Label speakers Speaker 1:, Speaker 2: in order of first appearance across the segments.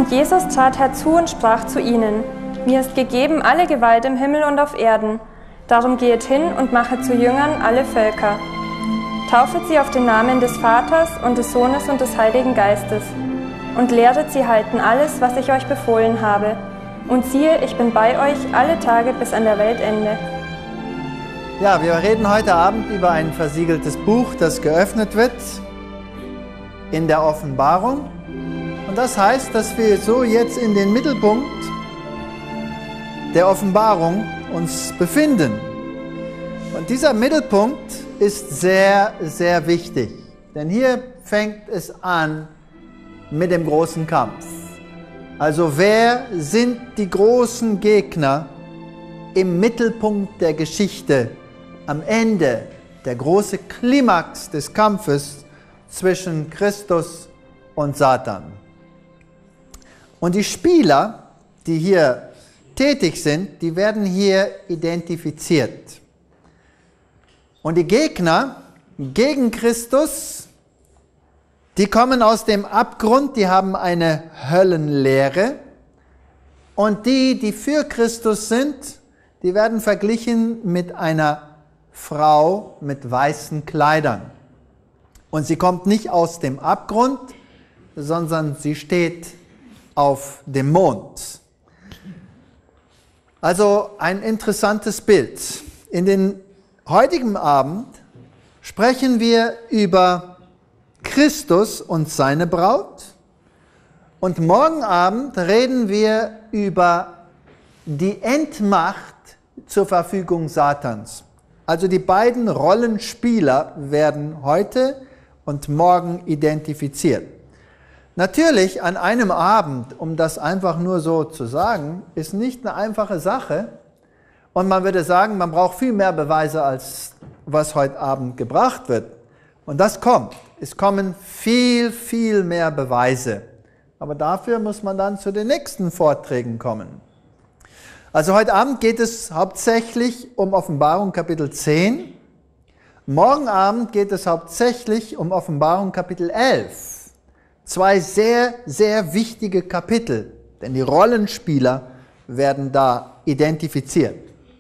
Speaker 1: Und Jesus trat herzu und sprach zu ihnen: Mir ist gegeben alle Gewalt im Himmel und auf Erden. Darum gehet hin und machet zu Jüngern alle Völker. Taufet sie auf den Namen des Vaters und des Sohnes und des Heiligen Geistes und lehret sie halten alles, was ich euch befohlen habe. Und siehe, ich bin bei euch alle Tage bis an der Weltende.
Speaker 2: Ja, wir reden heute Abend über ein versiegeltes Buch, das geöffnet wird in der Offenbarung. Und das heißt, dass wir so jetzt in den Mittelpunkt der Offenbarung uns befinden. Und dieser Mittelpunkt ist sehr, sehr wichtig. Denn hier fängt es an mit dem großen Kampf. Also wer sind die großen Gegner im Mittelpunkt der Geschichte, am Ende, der große Klimax des Kampfes zwischen Christus und Satan? Und die Spieler, die hier tätig sind, die werden hier identifiziert. Und die Gegner gegen Christus, die kommen aus dem Abgrund, die haben eine Höllenlehre. Und die, die für Christus sind, die werden verglichen mit einer Frau mit weißen Kleidern. Und sie kommt nicht aus dem Abgrund, sondern sie steht auf dem Mond. Also ein interessantes Bild. In den heutigen Abend sprechen wir über Christus und seine Braut. Und morgen Abend reden wir über die Endmacht zur Verfügung Satans. Also die beiden Rollenspieler werden heute und morgen identifiziert. Natürlich an einem Abend, um das einfach nur so zu sagen, ist nicht eine einfache Sache. Und man würde sagen, man braucht viel mehr Beweise, als was heute Abend gebracht wird. Und das kommt. Es kommen viel, viel mehr Beweise. Aber dafür muss man dann zu den nächsten Vorträgen kommen. Also heute Abend geht es hauptsächlich um Offenbarung Kapitel 10. Morgen Abend geht es hauptsächlich um Offenbarung Kapitel 11. Zwei sehr, sehr wichtige Kapitel, denn die Rollenspieler werden da identifiziert.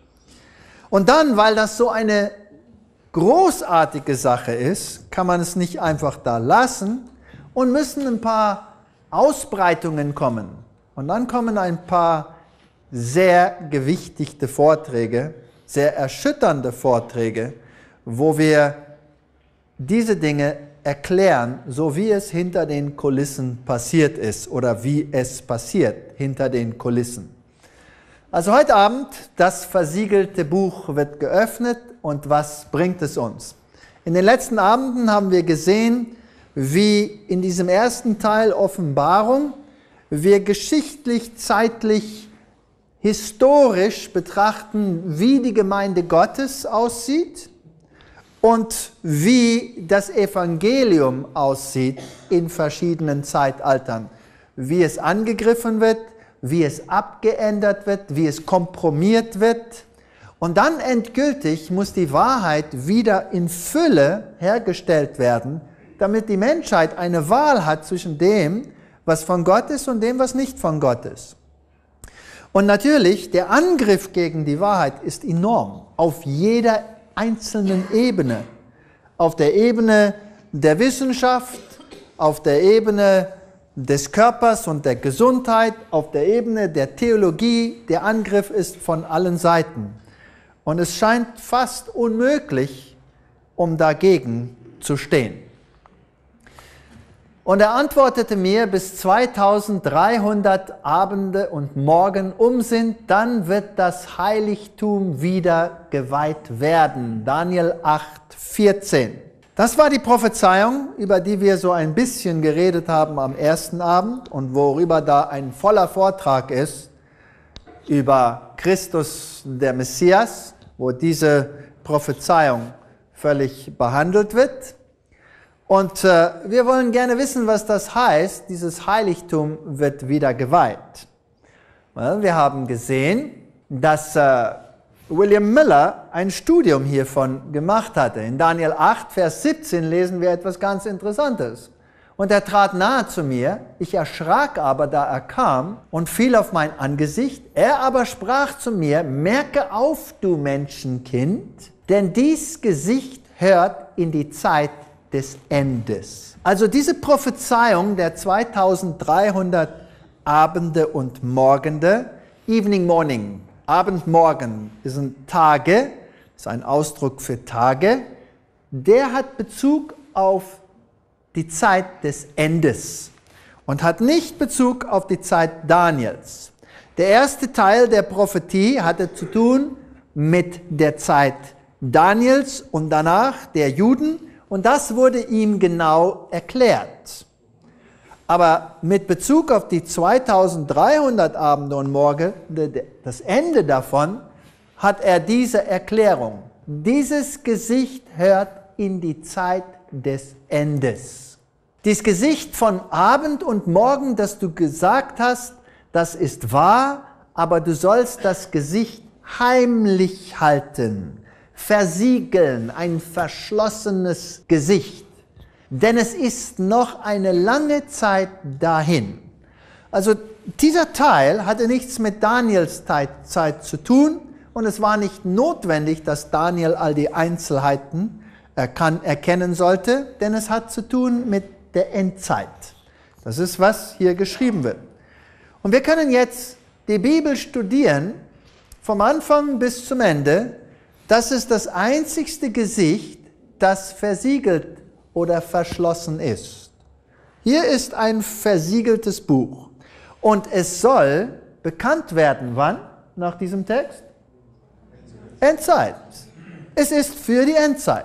Speaker 2: Und dann, weil das so eine großartige Sache ist, kann man es nicht einfach da lassen und müssen ein paar Ausbreitungen kommen. Und dann kommen ein paar sehr gewichtigte Vorträge, sehr erschütternde Vorträge, wo wir diese Dinge erklären, so wie es hinter den Kulissen passiert ist oder wie es passiert hinter den Kulissen. Also heute Abend, das versiegelte Buch wird geöffnet und was bringt es uns? In den letzten Abenden haben wir gesehen, wie in diesem ersten Teil Offenbarung wir geschichtlich, zeitlich, historisch betrachten, wie die Gemeinde Gottes aussieht und wie das Evangelium aussieht in verschiedenen Zeitaltern. Wie es angegriffen wird, wie es abgeändert wird, wie es kompromiert wird. Und dann endgültig muss die Wahrheit wieder in Fülle hergestellt werden, damit die Menschheit eine Wahl hat zwischen dem, was von Gott ist und dem, was nicht von Gott ist. Und natürlich, der Angriff gegen die Wahrheit ist enorm, auf jeder einzelnen Ebene. Auf der Ebene der Wissenschaft, auf der Ebene des Körpers und der Gesundheit, auf der Ebene der Theologie. Der Angriff ist von allen Seiten. Und es scheint fast unmöglich, um dagegen zu stehen. Und er antwortete mir, bis 2300 Abende und Morgen um sind, dann wird das Heiligtum wieder geweiht werden. Daniel 8,14. Das war die Prophezeiung, über die wir so ein bisschen geredet haben am ersten Abend und worüber da ein voller Vortrag ist, über Christus, der Messias, wo diese Prophezeiung völlig behandelt wird. Und wir wollen gerne wissen, was das heißt. Dieses Heiligtum wird wieder geweiht. Wir haben gesehen, dass William Miller ein Studium hiervon gemacht hatte. In Daniel 8, Vers 17 lesen wir etwas ganz Interessantes. Und er trat nahe zu mir, ich erschrak aber, da er kam, und fiel auf mein Angesicht. Er aber sprach zu mir, merke auf, du Menschenkind, denn dies Gesicht hört in die Zeit des Endes. Also diese Prophezeiung der 2300 Abende und Morgende, Evening, Morning, Abend, Morgen, sind Tage, ist ein Ausdruck für Tage, der hat Bezug auf die Zeit des Endes und hat nicht Bezug auf die Zeit Daniels. Der erste Teil der Prophetie hatte zu tun mit der Zeit Daniels und danach der Juden und das wurde ihm genau erklärt. Aber mit Bezug auf die 2300 Abende und Morgen, das Ende davon, hat er diese Erklärung. Dieses Gesicht hört in die Zeit des Endes. Dieses Gesicht von Abend und Morgen, das du gesagt hast, das ist wahr, aber du sollst das Gesicht heimlich halten, versiegeln, ein verschlossenes Gesicht. Denn es ist noch eine lange Zeit dahin. Also dieser Teil hatte nichts mit Daniels Zeit zu tun und es war nicht notwendig, dass Daniel all die Einzelheiten erkennen sollte, denn es hat zu tun mit der Endzeit. Das ist, was hier geschrieben wird. Und wir können jetzt die Bibel studieren, vom Anfang bis zum Ende. Das ist das einzigste Gesicht, das versiegelt oder verschlossen ist. Hier ist ein versiegeltes Buch. Und es soll bekannt werden, wann? Nach diesem Text? Endzeit. Es ist für die Endzeit.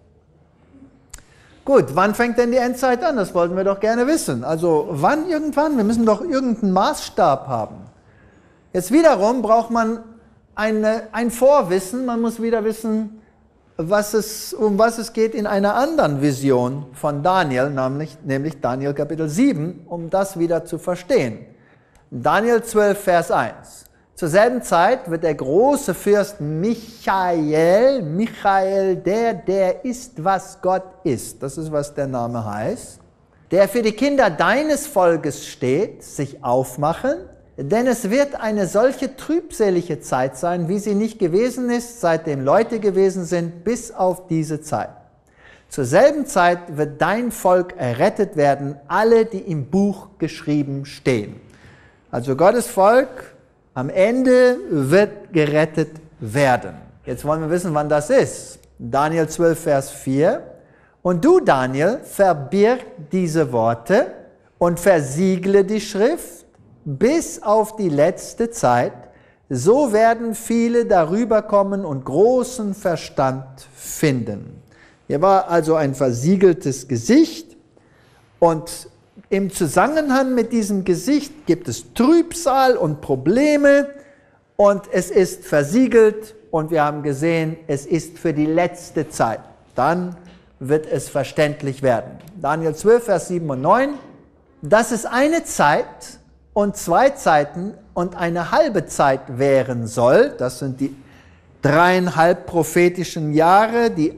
Speaker 2: Gut, wann fängt denn die Endzeit an? Das wollten wir doch gerne wissen. Also wann irgendwann? Wir müssen doch irgendeinen Maßstab haben. Jetzt wiederum braucht man ein Vorwissen. Man muss wieder wissen, um was es geht in einer anderen Vision von Daniel, nämlich Daniel Kapitel 7, um das wieder zu verstehen. Daniel 12, Vers 1. Zur selben Zeit wird der große Fürst Michael, der ist, was Gott ist, das ist, was der Name heißt, der für die Kinder deines Volkes steht, sich aufmachen, denn es wird eine solche trübselige Zeit sein, wie sie nicht gewesen ist, seitdem Leute gewesen sind, bis auf diese Zeit. Zur selben Zeit wird dein Volk errettet werden, alle, die im Buch geschrieben stehen. Also Gottes Volk am Ende wird gerettet werden. Jetzt wollen wir wissen, wann das ist. Daniel 12, Vers 4. Und du, Daniel, verbirg diese Worte und versiegle die Schrift bis auf die letzte Zeit. So werden viele darüber kommen und großen Verstand finden. Hier war also ein versiegeltes Gesicht und im Zusammenhang mit diesem Gesicht gibt es Trübsal und Probleme und es ist versiegelt und wir haben gesehen, es ist für die letzte Zeit. Dann wird es verständlich werden. Daniel 12, Vers 7 und 9. Dass es eine Zeit und 2 Zeiten und eine halbe Zeit währen soll, das sind die 3,5 prophetischen Jahre, die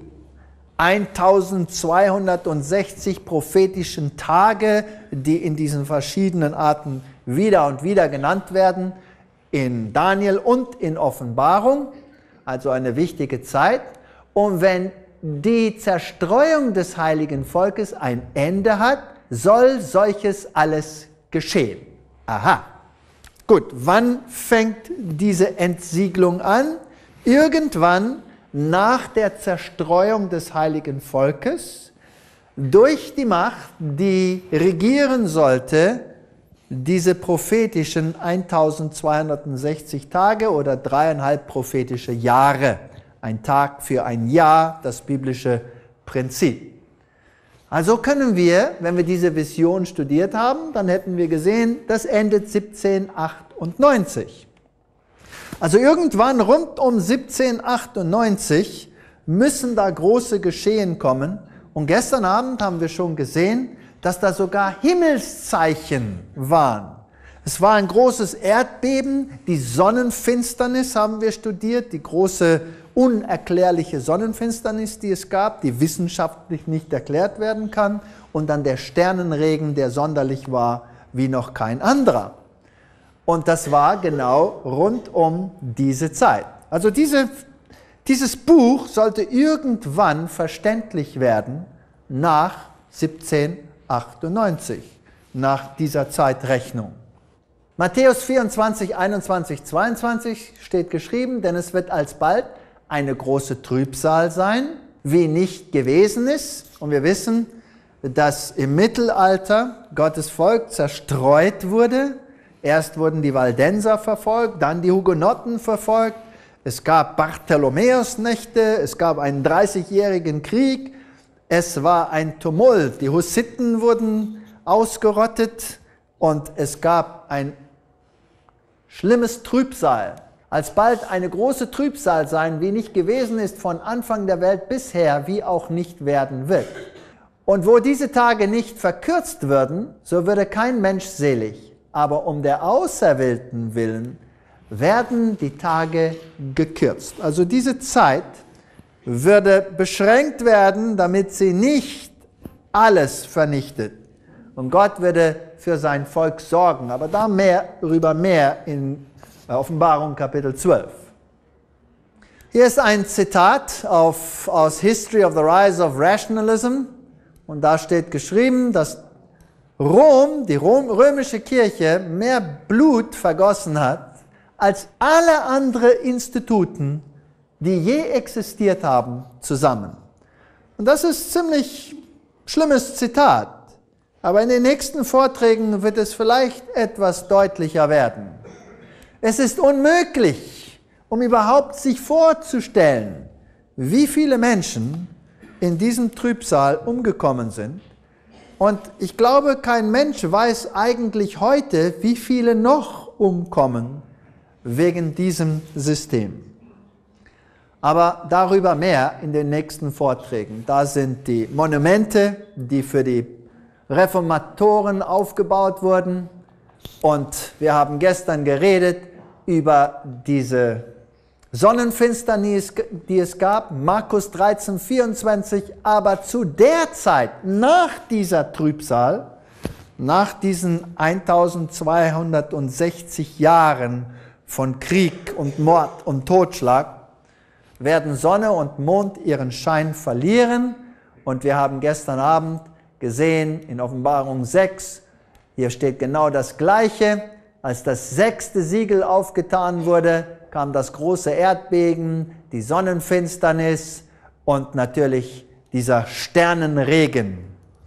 Speaker 2: 1260 prophetischen Tage, die in diesen verschiedenen Arten wieder und wieder genannt werden, in Daniel und in Offenbarung, also eine wichtige Zeit. Und wenn die Zerstreuung des heiligen Volkes ein Ende hat, soll solches alles geschehen. Aha. Gut, wann fängt diese Entsiegelung an? Irgendwann nach der Zerstreuung des heiligen Volkes durch die Macht, die regieren sollte, diese prophetischen 1260 Tage oder 3,5 prophetische Jahre. Ein Tag für ein Jahr, das biblische Prinzip. Also können wir, wenn wir diese Vision studiert haben, dann hätten wir gesehen, das endet 1798. Also irgendwann rund um 1798 müssen da große Geschehen kommen. Und gestern Abend haben wir schon gesehen, dass da sogar Himmelszeichen waren. Es war ein großes Erdbeben, die Sonnenfinsternis haben wir studiert, die große unerklärliche Sonnenfinsternis, die es gab, die wissenschaftlich nicht erklärt werden kann. und dann der Sternenregen, der sonderlich war wie noch kein anderer. Und das war genau rund um diese Zeit. Also dieses Buch sollte irgendwann verständlich werden nach 1798, nach dieser Zeitrechnung. Matthäus 24, 21, 22 steht geschrieben, denn es wird alsbald eine große Trübsal sein, wie nicht gewesen ist. Und wir wissen, dass im Mittelalter Gottes Volk zerstreut wurde. Erst wurden die Waldenser verfolgt, dann die Hugenotten verfolgt. Es gab Bartholomäusnächte, es gab einen 30-jährigen Krieg. Es war ein Tumult. Die Hussiten wurden ausgerottet und es gab ein schlimmes Trübsal. Alsbald eine große Trübsal sein, wie nicht gewesen ist von Anfang der Welt bisher, wie auch nicht werden wird. Und wo diese Tage nicht verkürzt würden, so würde kein Mensch selig. Aber um der Auserwählten willen werden die Tage gekürzt. Also diese Zeit würde beschränkt werden, damit sie nicht alles vernichtet. Und Gott würde für sein Volk sorgen. Aber darüber mehr in Offenbarung Kapitel 12. Hier ist ein Zitat aus History of the Rise of Rationalism. Und da steht geschrieben, dass Rom, die römische Kirche, mehr Blut vergossen hat als alle anderen Instituten, die je existiert haben, zusammen. Und das ist ein ziemlich schlimmes Zitat. Aber in den nächsten Vorträgen wird es vielleicht etwas deutlicher werden. Es ist unmöglich, um überhaupt sich vorzustellen, wie viele Menschen in diesem Trübsal umgekommen sind. Und ich glaube, kein Mensch weiß eigentlich heute, wie viele noch umkommen wegen diesem System. Aber darüber mehr in den nächsten Vorträgen. Da sind die Monumente, die für die Reformatoren aufgebaut wurden. Und wir haben gestern geredet über diese Sonnenfinsternis, die es gab, Markus 13, 24, aber zu der Zeit, nach dieser Trübsal, nach diesen 1260 Jahren von Krieg und Mord und Totschlag, werden Sonne und Mond ihren Schein verlieren. Und wir haben gestern Abend gesehen in Offenbarung 6, hier steht genau das Gleiche, als das 6. Siegel aufgetan wurde, kam das große Erdbeben, die Sonnenfinsternis und natürlich dieser Sternenregen.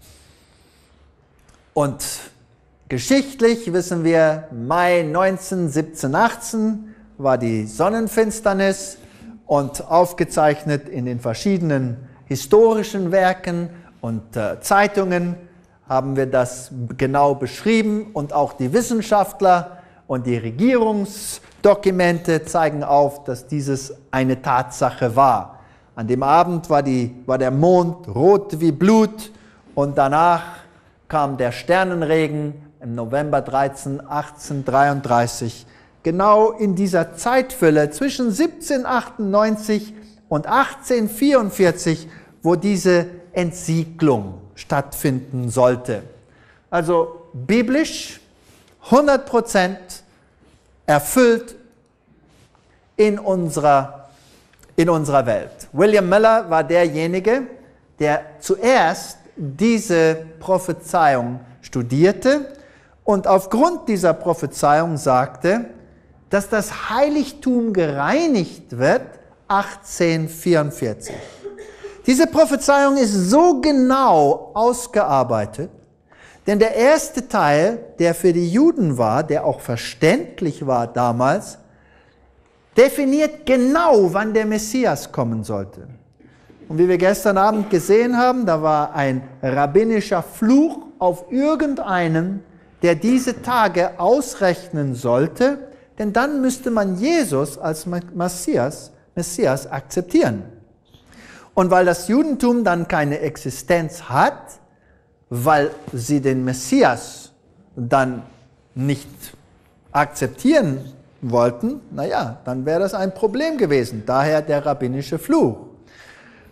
Speaker 2: Und geschichtlich wissen wir, Mai 19, 17, 18 war die Sonnenfinsternis und aufgezeichnet in den verschiedenen historischen Werken und Zeitungen haben wir das genau beschrieben und auch die Wissenschaftler und die Regierungsdokumente zeigen auf, dass dieses eine Tatsache war. An dem Abend war der Mond rot wie Blut und danach kam der Sternenregen im November 13, 1833, genau in dieser Zeitfülle zwischen 1798 und 1844, wo diese Entsiedlung stattfinden sollte. Also biblisch 100% erfüllt in unserer Welt. William Miller war derjenige, der zuerst diese Prophezeiung studierte und aufgrund dieser Prophezeiung sagte, dass das Heiligtum gereinigt wird 1844. Diese Prophezeiung ist so genau ausgearbeitet, denn der erste Teil, der für die Juden war, der auch verständlich war damals, definiert genau, wann der Messias kommen sollte. Und wie wir gestern Abend gesehen haben, da war ein rabbinischer Fluch auf irgendeinen, der diese Tage ausrechnen sollte, denn dann müsste man Jesus als Messias akzeptieren. Und weil das Judentum dann keine Existenz hat, weil sie den Messias dann nicht akzeptieren wollten, naja, dann wäre das ein Problem gewesen. Daher der rabbinische Fluch.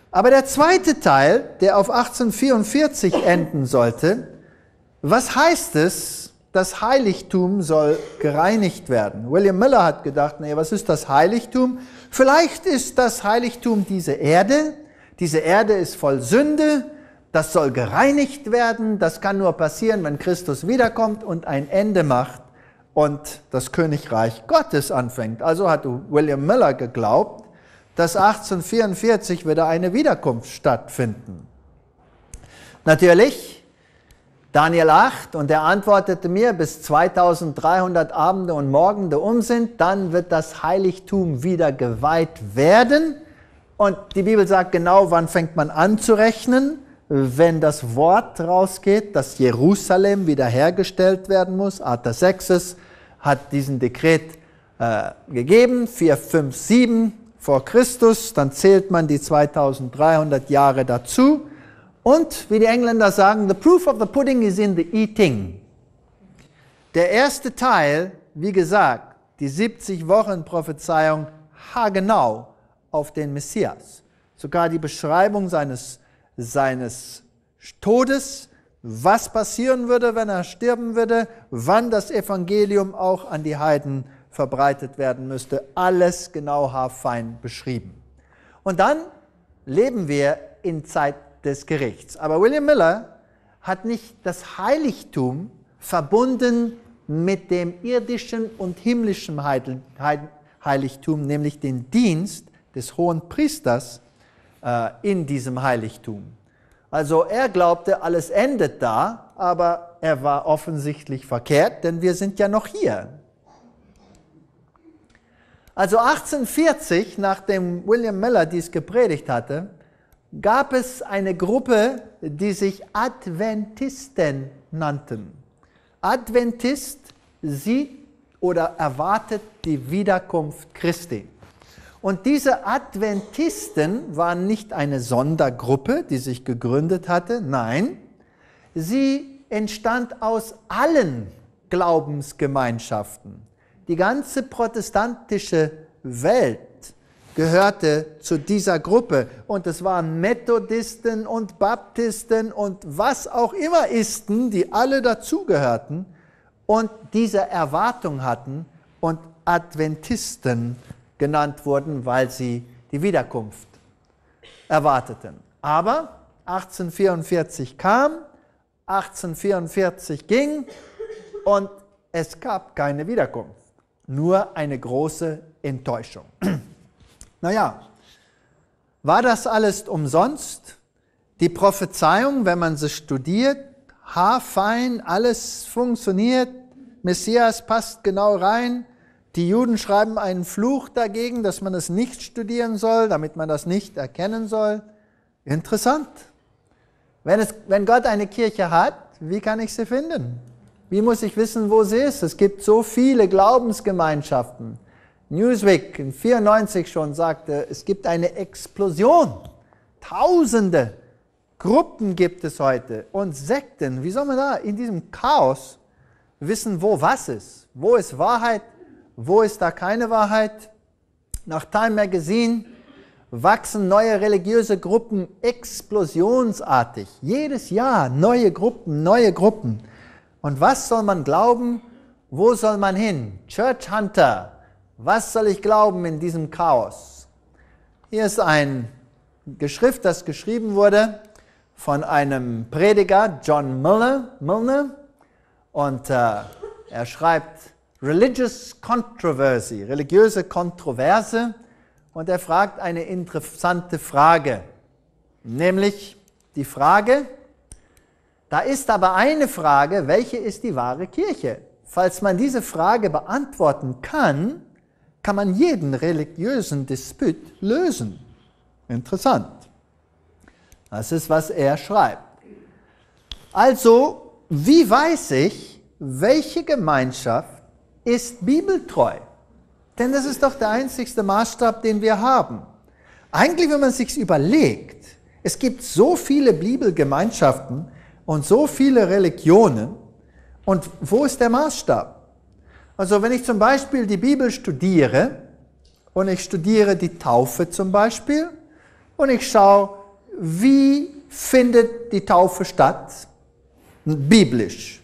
Speaker 2: Aber der zweite Teil, der auf 1844 enden sollte, was heißt es, das Heiligtum soll gereinigt werden? William Miller hat gedacht, nee, was ist das Heiligtum? Vielleicht ist das Heiligtum diese Erde. Diese Erde ist voll Sünde. Das soll gereinigt werden. Das kann nur passieren, wenn Christus wiederkommt und ein Ende macht und das Königreich Gottes anfängt. Also hat William Miller geglaubt, dass 1844 wieder eine Wiederkunft stattfinden. Natürlich, Daniel 8, und er antwortete mir, bis 2300 Abende und Morgende um sind, dann wird das Heiligtum wieder geweiht werden. Und die Bibel sagt genau, wann fängt man an zu rechnen, wenn das Wort rausgeht, dass Jerusalem wiederhergestellt werden muss. Artaxerxes hat diesen Dekret gegeben, 457 vor Christus, dann zählt man die 2300 Jahre dazu. Und, wie die Engländer sagen, the proof of the pudding is in the eating. Der erste Teil, wie gesagt, die 70 Wochen Prophezeiung, haargenau auf den Messias. Sogar die Beschreibung seines Todes, was passieren würde, wenn er sterben würde, wann das Evangelium auch an die Heiden verbreitet werden müsste, alles genau haarfein beschrieben. Und dann leben wir in Zeit des Gerichts. Aber William Miller hat nicht das Heiligtum verbunden mit dem irdischen und himmlischen Heiligtum, nämlich den Dienst des hohen Priesters in diesem Heiligtum. Also er glaubte, alles endet da, aber er war offensichtlich verkehrt, denn wir sind ja noch hier. Also 1840, nachdem William Miller dies gepredigt hatte, gab es eine Gruppe, die sich Adventisten nannten. Adventist sieht oder erwartet die Wiederkunft Christi. Und diese Adventisten waren nicht eine Sondergruppe, die sich gegründet hatte, nein, sie entstand aus allen Glaubensgemeinschaften. Die ganze protestantische Welt gehörte zu dieser Gruppe. Und es waren Methodisten und Baptisten und was auch immer Isten, die alle dazugehörten und diese Erwartung hatten und Adventisten genannt wurden, weil sie die Wiederkunft erwarteten. Aber 1844 kam, 1844 ging und es gab keine Wiederkunft. Nur eine große Enttäuschung. Naja, war das alles umsonst? Die Prophezeiung, wenn man sie studiert, haarfein, alles funktioniert, Messias passt genau rein, die Juden schreiben einen Fluch dagegen, dass man es nicht studieren soll, damit man das nicht erkennen soll. Interessant. Wenn Gott eine Kirche hat, wie kann ich sie finden? Wie muss ich wissen, wo sie ist? Es gibt so viele Glaubensgemeinschaften. Newsweek in 1994 schon sagte, es gibt eine Explosion. Tausende Gruppen gibt es heute und Sekten. Wie soll man da in diesem Chaos wissen, wo was ist? Wo ist Wahrheit? Wo ist da keine Wahrheit? Nach Time Magazine wachsen neue religiöse Gruppen explosionsartig. Jedes Jahr neue Gruppen, neue Gruppen. Und was soll man glauben? Wo soll man hin? Church Hunter. Was soll ich glauben in diesem Chaos? Hier ist ein Geschrift, das geschrieben wurde von einem Prediger, John Milner. Und er schreibt Religious Controversy, religiöse Kontroverse. Und er fragt eine interessante Frage. Nämlich die Frage, da ist aber eine Frage, welche ist die wahre Kirche? Falls man diese Frage beantworten kann, kann man jeden religiösen Disput lösen. Interessant. Das ist, was er schreibt. Also, wie weiß ich, welche Gemeinschaft ist bibeltreu? Denn das ist doch der einzigste Maßstab, den wir haben. Eigentlich, wenn man es sich überlegt, es gibt so viele Bibelgemeinschaften und so viele Religionen. Und wo ist der Maßstab? Also wenn ich zum Beispiel die Bibel studiere und ich studiere die Taufe zum Beispiel und ich schaue, wie findet die Taufe statt? Biblisch.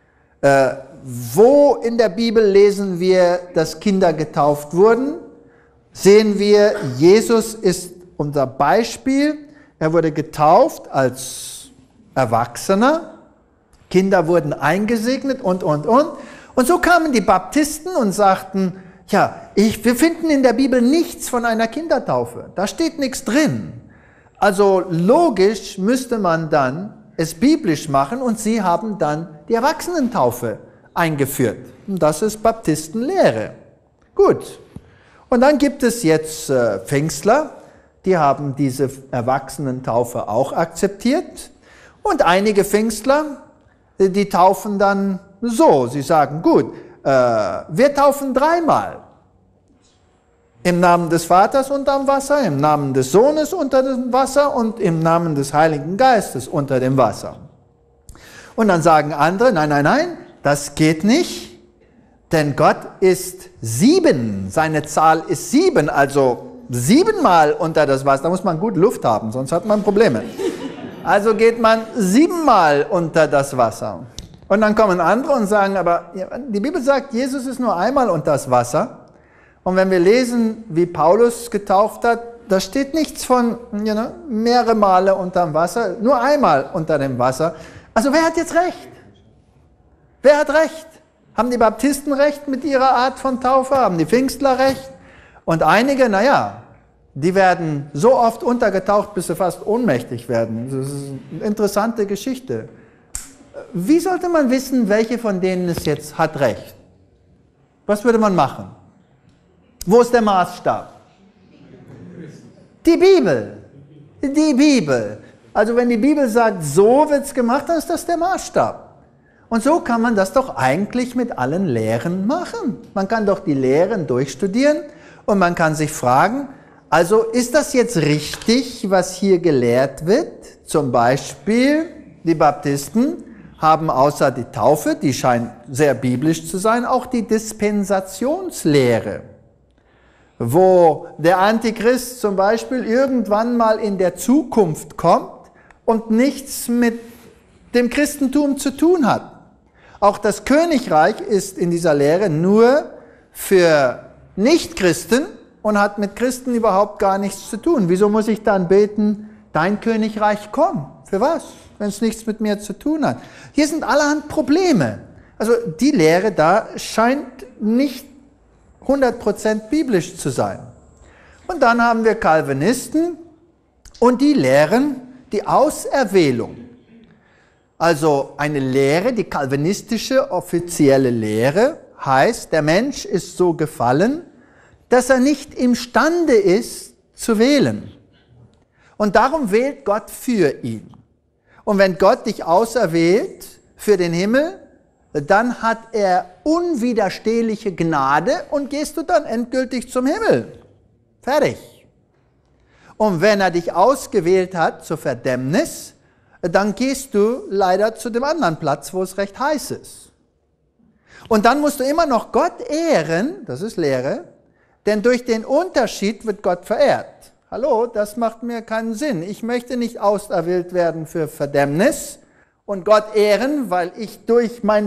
Speaker 2: Wo in der Bibel lesen wir, dass Kinder getauft wurden? Sehen wir, Jesus ist unser Beispiel. Er wurde getauft als Erwachsener. Kinder wurden eingesegnet und. Und so kamen die Baptisten und sagten, ja, wir finden in der Bibel nichts von einer Kindertaufe. Da steht nichts drin. Also logisch müsste man dann es biblisch machen und sie haben dann die Erwachsenentaufe eingeführt. Und das ist Baptistenlehre. Gut. Und dann gibt es jetzt Pfingstler, die haben diese Erwachsenentaufe auch akzeptiert. Und einige Pfingstler, die taufen dann so. Sie sagen, gut, wir taufen dreimal. Im Namen des Vaters unter dem Wasser, im Namen des Sohnes unter dem Wasser und im Namen des Heiligen Geistes unter dem Wasser. Und dann sagen andere, nein, das geht nicht, denn Gott ist 7. Seine Zahl ist 7, also 7-mal unter das Wasser. Da muss man gut Luft haben, sonst hat man Probleme. Also geht man 7-mal unter das Wasser. Und dann kommen andere und sagen, aber die Bibel sagt, Jesus ist nur einmal unter das Wasser. Und wenn wir lesen, wie Paulus getauft hat, da steht nichts von mehrere Male unter dem Wasser, nur einmal unter dem Wasser. Also wer hat jetzt recht? Wer hat recht? Haben die Baptisten recht mit ihrer Art von Taufe? Haben die Pfingstler recht? Und einige, die werden so oft untergetaucht, bis sie fast ohnmächtig werden. Das ist eine interessante Geschichte. Wie sollte man wissen, welche von denen es jetzt hat recht? Was würde man machen? Wo ist der Maßstab? Die Bibel. Die Bibel. Also wenn die Bibel sagt, so wird es gemacht, dann ist das der Maßstab. Und so kann man das doch eigentlich mit allen Lehren machen. Man kann doch die Lehren durchstudieren und man kann sich fragen, also ist das jetzt richtig, was hier gelehrt wird? Zum Beispiel die Baptisten haben außer die Taufe, die scheint sehr biblisch zu sein, auch die Dispensationslehre, wo der Antichrist zum Beispiel irgendwann mal in der Zukunft kommt und nichts mit dem Christentum zu tun hat. Auch das Königreich ist in dieser Lehre nur für Nichtchristen und hat mit Christen überhaupt gar nichts zu tun. Wieso muss ich dann beten, dein Königreich komm? Für was? Wenn es nichts mit mir zu tun hat. Hier sind allerhand Probleme. Also die Lehre da scheint nicht 100% biblisch zu sein. Und dann haben wir Calvinisten und die lehren die Auserwählung. Also eine Lehre, die calvinistische offizielle Lehre heißt, der Mensch ist so gefallen, dass er nicht imstande ist zu wählen. Und darum wählt Gott für ihn. Und wenn Gott dich auserwählt für den Himmel, dann hat er unwiderstehliche Gnade und gehst du dann endgültig zum Himmel. Fertig. Und wenn er dich ausgewählt hat zur Verdammnis, dann gehst du leider zu dem anderen Platz, wo es recht heiß ist. Und dann musst du immer noch Gott ehren, das ist Lehre, denn durch den Unterschied wird Gott verehrt. Hallo, das macht mir keinen Sinn. Ich möchte nicht auserwählt werden für Verdammnis und Gott ehren, weil ich durch mein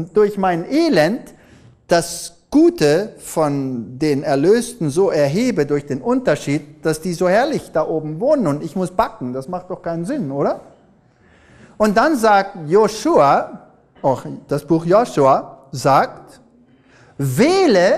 Speaker 2: Elend das Gute von den Erlösten so erhebe durch den Unterschied, dass die so herrlich da oben wohnen und ich muss backen. Das macht doch keinen Sinn, oder? Und dann sagt Joshua, auch das Buch Joshua sagt, wähle,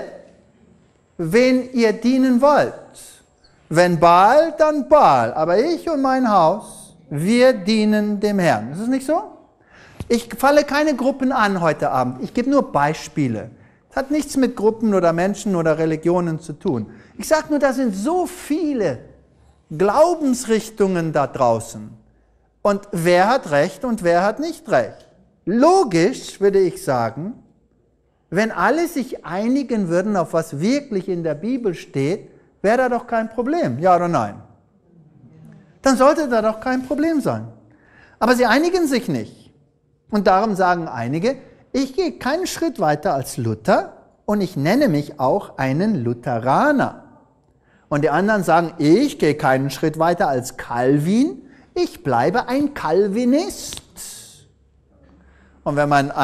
Speaker 2: wen ihr dienen wollt. Wenn Baal, dann Baal. Aber ich und mein Haus, wir dienen dem Herrn. Ist es nicht so? Ich falle keine Gruppen an heute Abend. Ich gebe nur Beispiele. Es hat nichts mit Gruppen oder Menschen oder Religionen zu tun. Ich sage nur, da sind so viele Glaubensrichtungen da draußen. Und wer hat Recht und wer hat nicht Recht? Logisch würde ich sagen, wenn alle sich einigen würden, auf was wirklich in der Bibel steht, wäre da doch kein Problem, ja oder nein? Dann sollte da doch kein Problem sein. Aber sie einigen sich nicht. Und darum sagen einige, ich gehe keinen Schritt weiter als Luther und ich nenne mich auch einen Lutheraner. Und die anderen sagen, ich gehe keinen Schritt weiter als Calvin, Ich bleibe ein Calvinist. Und wenn man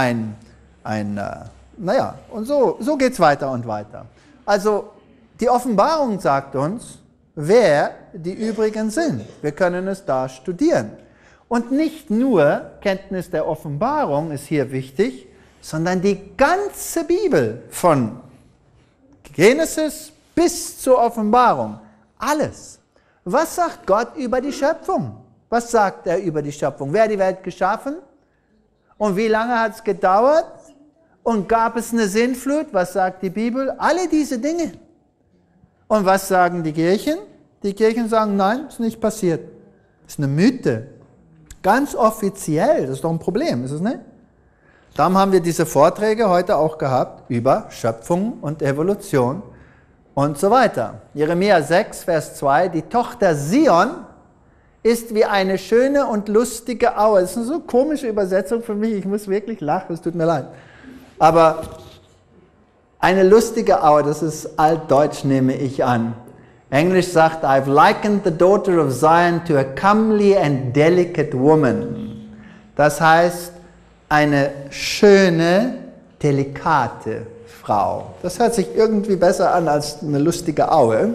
Speaker 2: und so geht es weiter und weiter. Also die Offenbarung sagt uns, wer die übrigen sind. Wir können es da studieren. Und nicht nur Kenntnis der Offenbarung ist hier wichtig, sondern die ganze Bibel von Genesis bis zur Offenbarung. Alles. Was sagt Gott über die Schöpfung? Was sagt er über die Schöpfung? Wer hat die Welt geschaffen? Und wie lange hat es gedauert? Und gab es eine Sintflut? Was sagt die Bibel? Alle diese Dinge. Und was sagen die Kirchen? Die Kirchen sagen, nein, ist nicht passiert. Das ist eine Mythe. Ganz offiziell, das ist doch ein Problem, ist es nicht? Darum haben wir diese Vorträge heute auch gehabt über Schöpfung und Evolution und so weiter. Jeremia 6, Vers 2, die Tochter Sion ist wie eine schöne und lustige Aue. Das ist eine so komische Übersetzung für mich, ich muss wirklich lachen, es tut mir leid. Aber eine lustige Aue, das ist altdeutsch, nehme ich an. Englisch sagt, I've likened the daughter of Zion to a comely and delicate woman. Das heißt, eine schöne, delikate Frau. Das hört sich irgendwie besser an als eine lustige Aue.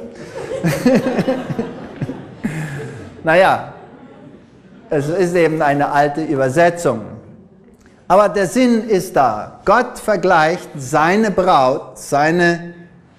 Speaker 2: Naja, es ist eben eine alte Übersetzung. Aber der Sinn ist da. Gott vergleicht seine Braut, seine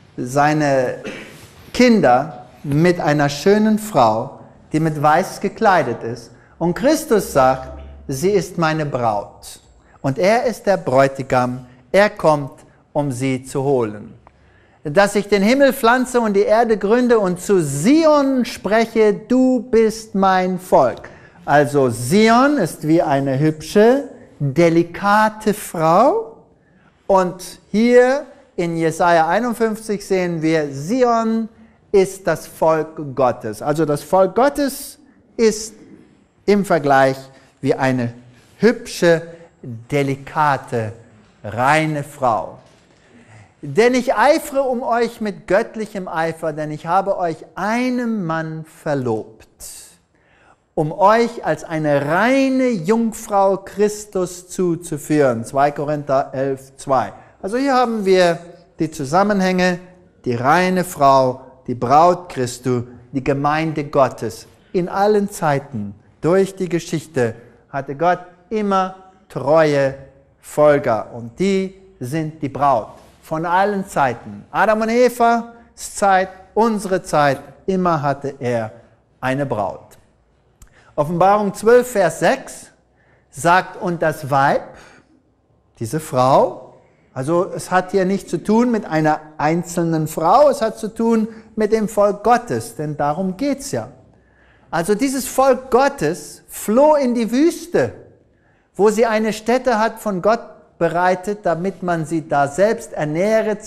Speaker 2: Kinder mit einer schönen Frau, die mit Weiß gekleidet ist. Und Christus sagt, sie ist meine Braut. Und er ist der Bräutigam, er kommt, um sie zu holen. Dass ich den Himmel pflanze und die Erde gründe und zu Sion spreche, du bist mein Volk. Also Sion ist wie eine hübsche, delikate Frau. Und hier in Jesaja 51 sehen wir, Sion ist das Volk Gottes. Also das Volk Gottes ist im Vergleich wie eine hübsche, delikate, reine Frau. Denn ich eifere um euch mit göttlichem Eifer, denn ich habe euch einem Mann verlobt, um euch als eine reine Jungfrau Christus zuzuführen. 2 Korinther 11, 2. Also hier haben wir die Zusammenhänge, die reine Frau, die Braut Christi, die Gemeinde Gottes. In allen Zeiten, durch die Geschichte, hatte Gott immer treue Folger und die sind die Braut. Von allen Zeiten. Adam und Evas Zeit, unsere Zeit, immer hatte er eine Braut. Offenbarung 12, Vers 6 sagt, und das Weib, diese Frau, also es hat hier nichts zu tun mit einer einzelnen Frau, es hat zu tun mit dem Volk Gottes, denn darum geht es ja. Also dieses Volk Gottes floh in die Wüste, wo sie eine Stätte hat von Gott bereitet, damit man sie da selbst ernähre,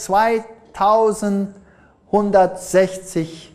Speaker 2: 1260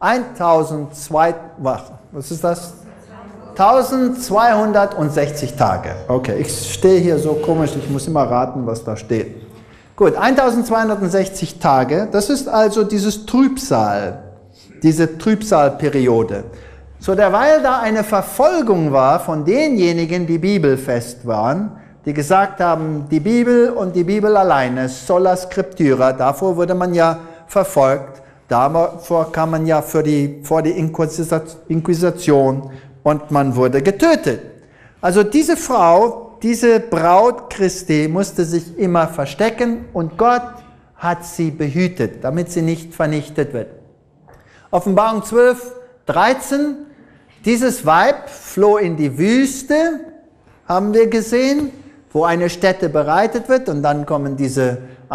Speaker 2: Tage. Okay, ich stehe hier so komisch, ich muss immer raten, was da steht. Gut, 1260 Tage, das ist also dieses Trübsal, diese Trübsalperiode. So derweil da eine Verfolgung war von denjenigen, die bibelfest waren, die gesagt haben, die Bibel und die Bibel alleine, sola scriptura, davor wurde man ja verfolgt, davor kam man ja vor die Inquisition und man wurde getötet. Also diese Frau, diese Braut Christi musste sich immer verstecken und Gott hat sie behütet, damit sie nicht vernichtet wird. Offenbarung 12, 13, dieses Weib floh in die Wüste, haben wir gesehen, wo eine Stätte bereitet wird und dann kommen diese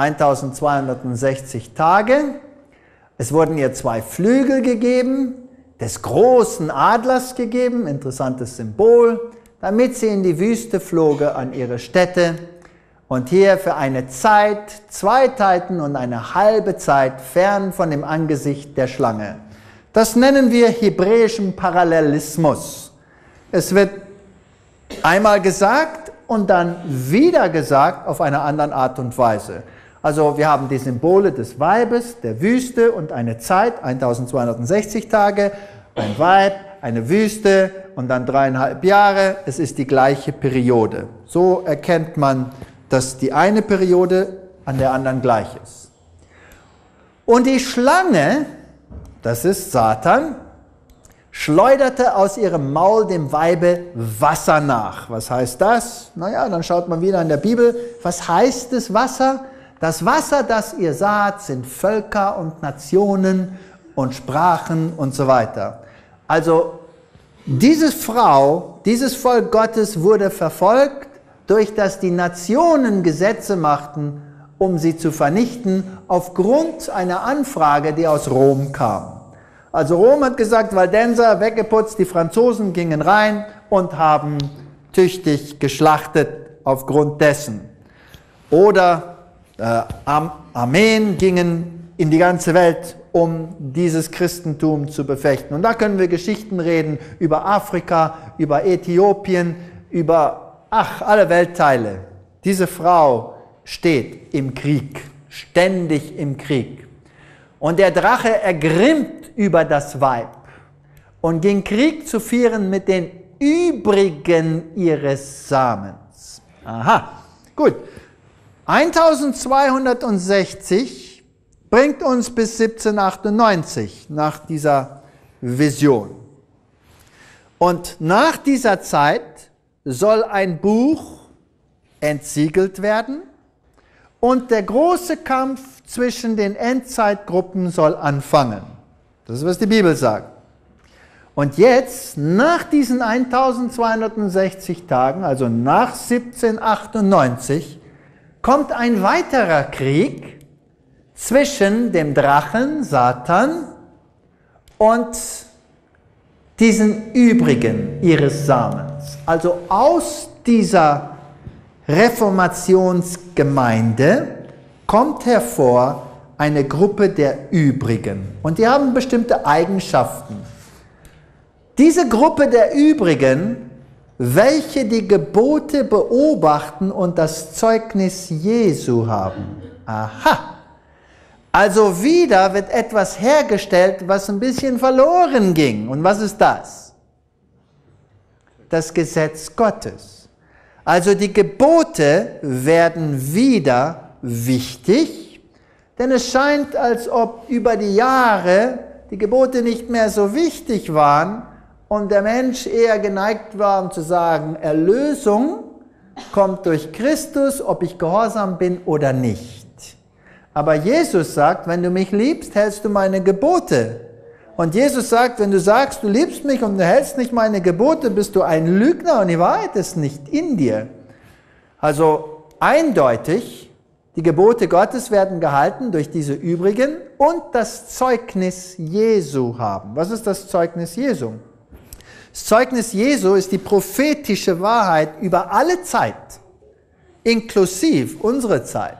Speaker 2: 1260 Tage. Es wurden ihr 2 Flügel gegeben, des großen Adlers gegeben, interessantes Symbol, damit sie in die Wüste floge an ihre Stätte und hier für eine Zeit, 2 Zeiten und eine halbe Zeit fern von dem Angesicht der Schlange. Das nennen wir hebräischen Parallelismus. Es wird einmal gesagt und dann wieder gesagt auf eine andere Art und Weise. Also wir haben die Symbole des Weibes, der Wüste und eine Zeit, 1260 Tage, ein Weib, eine Wüste und dann 3,5 Jahre. Es ist die gleiche Periode. So erkennt man, dass die eine Periode an der anderen gleich ist. Und die Schlange, das ist Satan, schleuderte aus ihrem Maul dem Weibe Wasser nach. Was heißt das? Naja, dann schaut man wieder in der Bibel. Was heißt das Wasser? Das Wasser, das ihr saht, sind Völker und Nationen und Sprachen und so weiter. Also diese Frau, dieses Volk Gottes wurde verfolgt, durch das die Nationen Gesetze machten, um sie zu vernichten, aufgrund einer Anfrage, die aus Rom kam. Also Rom hat gesagt, Waldenser, weggeputzt, die Franzosen gingen rein und haben tüchtig geschlachtet aufgrund dessen. Oder Armeen gingen in die ganze Welt, um dieses Christentum zu befechten. Und da können wir Geschichten reden über Afrika, über Äthiopien, über alle Weltteile. Diese Frau steht im Krieg, ständig im Krieg. Und der Drache ergrimmt über das Weib und ging Krieg zu führen mit den übrigen ihres Samens. Aha, gut. 1260 bringt uns bis 1798 nach dieser Vision. Und nach dieser Zeit soll ein Buch entsiegelt werden und der große Kampf zwischen den Endzeitgruppen soll anfangen. Das ist, was die Bibel sagt. Und jetzt, nach diesen 1260 Tagen, also nach 1798, kommt ein weiterer Krieg zwischen dem Drachen, Satan, und diesen übrigen ihres Samens. Also aus dieser Reformationsgemeinde kommt hervor eine Gruppe der Übrigen. Und die haben bestimmte Eigenschaften. Diese Gruppe der Übrigen, welche die Gebote beobachten und das Zeugnis Jesu haben. Aha! Also wieder wird etwas hergestellt, was ein bisschen verloren ging. Und was ist das? Das Gesetz Gottes. Also die Gebote werden wieder wichtig, denn es scheint, als ob über die Jahre die Gebote nicht mehr so wichtig waren und der Mensch eher geneigt war, um zu sagen, Erlösung kommt durch Christus, ob ich gehorsam bin oder nicht. Aber Jesus sagt, wenn du mich liebst, hältst du meine Gebote. Und Jesus sagt, wenn du sagst, du liebst mich und du hältst nicht meine Gebote, bist du ein Lügner und die Wahrheit ist nicht in dir. Also eindeutig, die Gebote Gottes werden gehalten durch diese Übrigen und das Zeugnis Jesu haben. Was ist das Zeugnis Jesu? Das Zeugnis Jesu ist die prophetische Wahrheit über alle Zeit, inklusive unsere Zeit.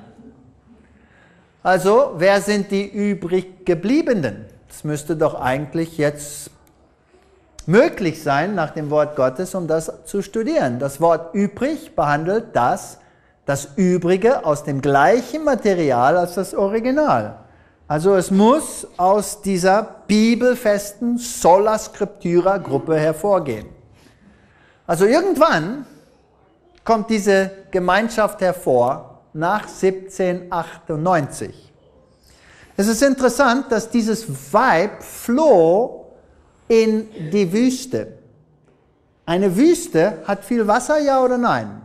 Speaker 2: Also, wer sind die übrig gebliebenen? Es müsste doch eigentlich jetzt möglich sein, nach dem Wort Gottes, um das zu studieren. Das Wort übrig behandelt das Übrige aus dem gleichen Material als das Original. Also es muss aus dieser bibelfesten Sola Scriptura Gruppe hervorgehen. Also irgendwann kommt diese Gemeinschaft hervor, nach 1798. Es ist interessant, dass dieses Weib floh in die Wüste. Eine Wüste hat viel Wasser, ja oder nein?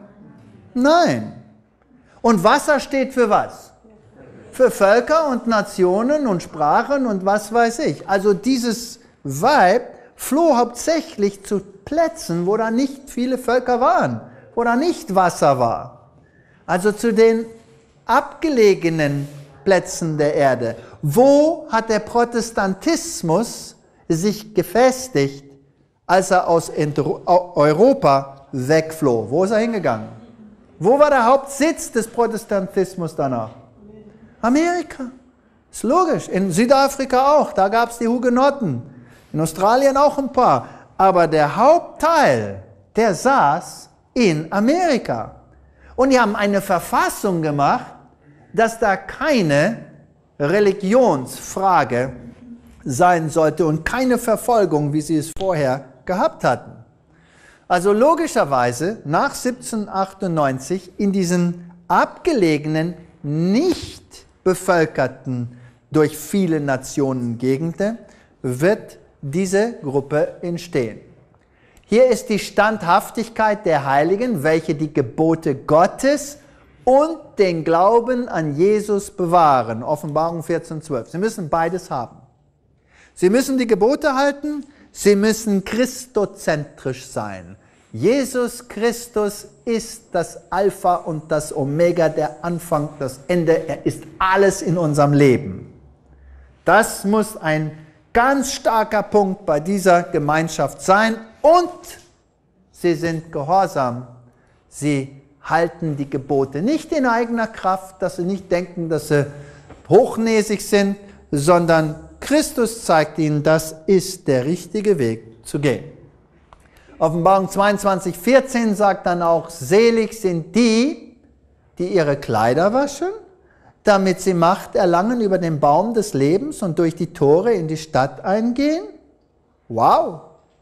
Speaker 2: Nein. Und Wasser steht für was? Für Völker und Nationen und Sprachen und was weiß ich. Also dieses Weib floh hauptsächlich zu Plätzen, wo da nicht viele Völker waren, wo da nicht Wasser war. Also zu den abgelegenen Plätzen der Erde. Wo hat der Protestantismus sich gefestigt, als er aus Europa wegfloh? Wo ist er hingegangen? Wo war der Hauptsitz des Protestantismus danach? Amerika. Ist logisch. In Südafrika auch. Da gab es die Hugenotten. In Australien auch ein paar. Aber der Hauptteil, der saß in Amerika. Und die haben eine Verfassung gemacht, dass da keine Religionsfrage sein sollte und keine Verfolgung, wie sie es vorher gehabt hatten. Also logischerweise nach 1798 in diesen abgelegenen, nicht bevölkerten, durch viele Nationen Gegenden wird diese Gruppe entstehen. Hier ist die Standhaftigkeit der Heiligen, welche die Gebote Gottes und den Glauben an Jesus bewahren. Offenbarung 14,12. Sie müssen beides haben. Sie müssen die Gebote halten, sie müssen christozentrisch sein. Jesus Christus ist das Alpha und das Omega, der Anfang, das Ende. Er ist alles in unserem Leben. Das muss ein ganz starker Punkt bei dieser Gemeinschaft sein. Und sie sind gehorsam. Sie halten die Gebote nicht in eigener Kraft, dass sie nicht denken, dass sie hochnäsig sind, sondern Christus zeigt ihnen, das ist der richtige Weg zu gehen. Offenbarung 22,14 sagt dann auch, selig sind die, die ihre Kleider waschen, damit sie Macht erlangen über den Baum des Lebens und durch die Tore in die Stadt eingehen. Wow!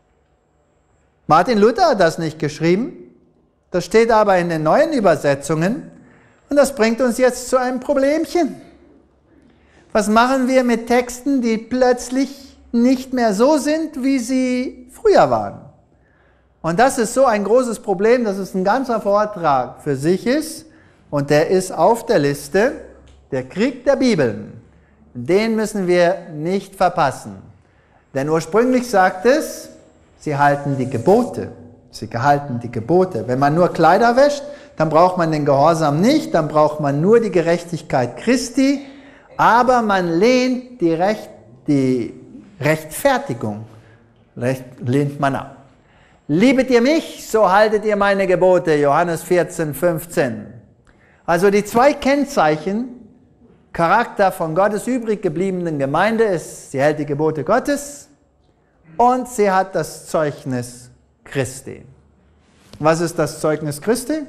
Speaker 2: Martin Luther hat das nicht geschrieben, das steht aber in den neuen Übersetzungen und das bringt uns jetzt zu einem Problemchen. Was machen wir mit Texten, die plötzlich nicht mehr so sind, wie sie früher waren? Und das ist so ein großes Problem, dass es ein ganzer Vortrag für sich ist. Und der ist auf der Liste, der Krieg der Bibeln. Den müssen wir nicht verpassen. Denn ursprünglich sagt es, sie halten die Gebote. Sie halten die Gebote. Wenn man nur Kleider wäscht, dann braucht man den Gehorsam nicht, dann braucht man nur die Gerechtigkeit Christi. Aber man lehnt die Rechtfertigung, lehnt man ab. Liebet ihr mich, so haltet ihr meine Gebote, Johannes 14,15. Also die zwei Kennzeichen, Charakter von Gottes übrig gebliebenen Gemeinde ist, sie hält die Gebote Gottes und sie hat das Zeugnis Christi. Was ist das Zeugnis Christi?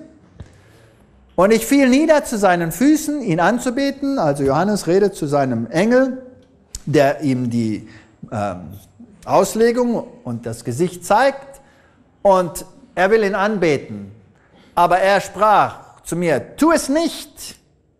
Speaker 2: Und ich fiel nieder zu seinen Füßen, ihn anzubeten. Also Johannes redet zu seinem Engel, der ihm die Auslegung und das Gesicht zeigt. Und er will ihn anbeten. Aber er sprach zu mir, tu es nicht.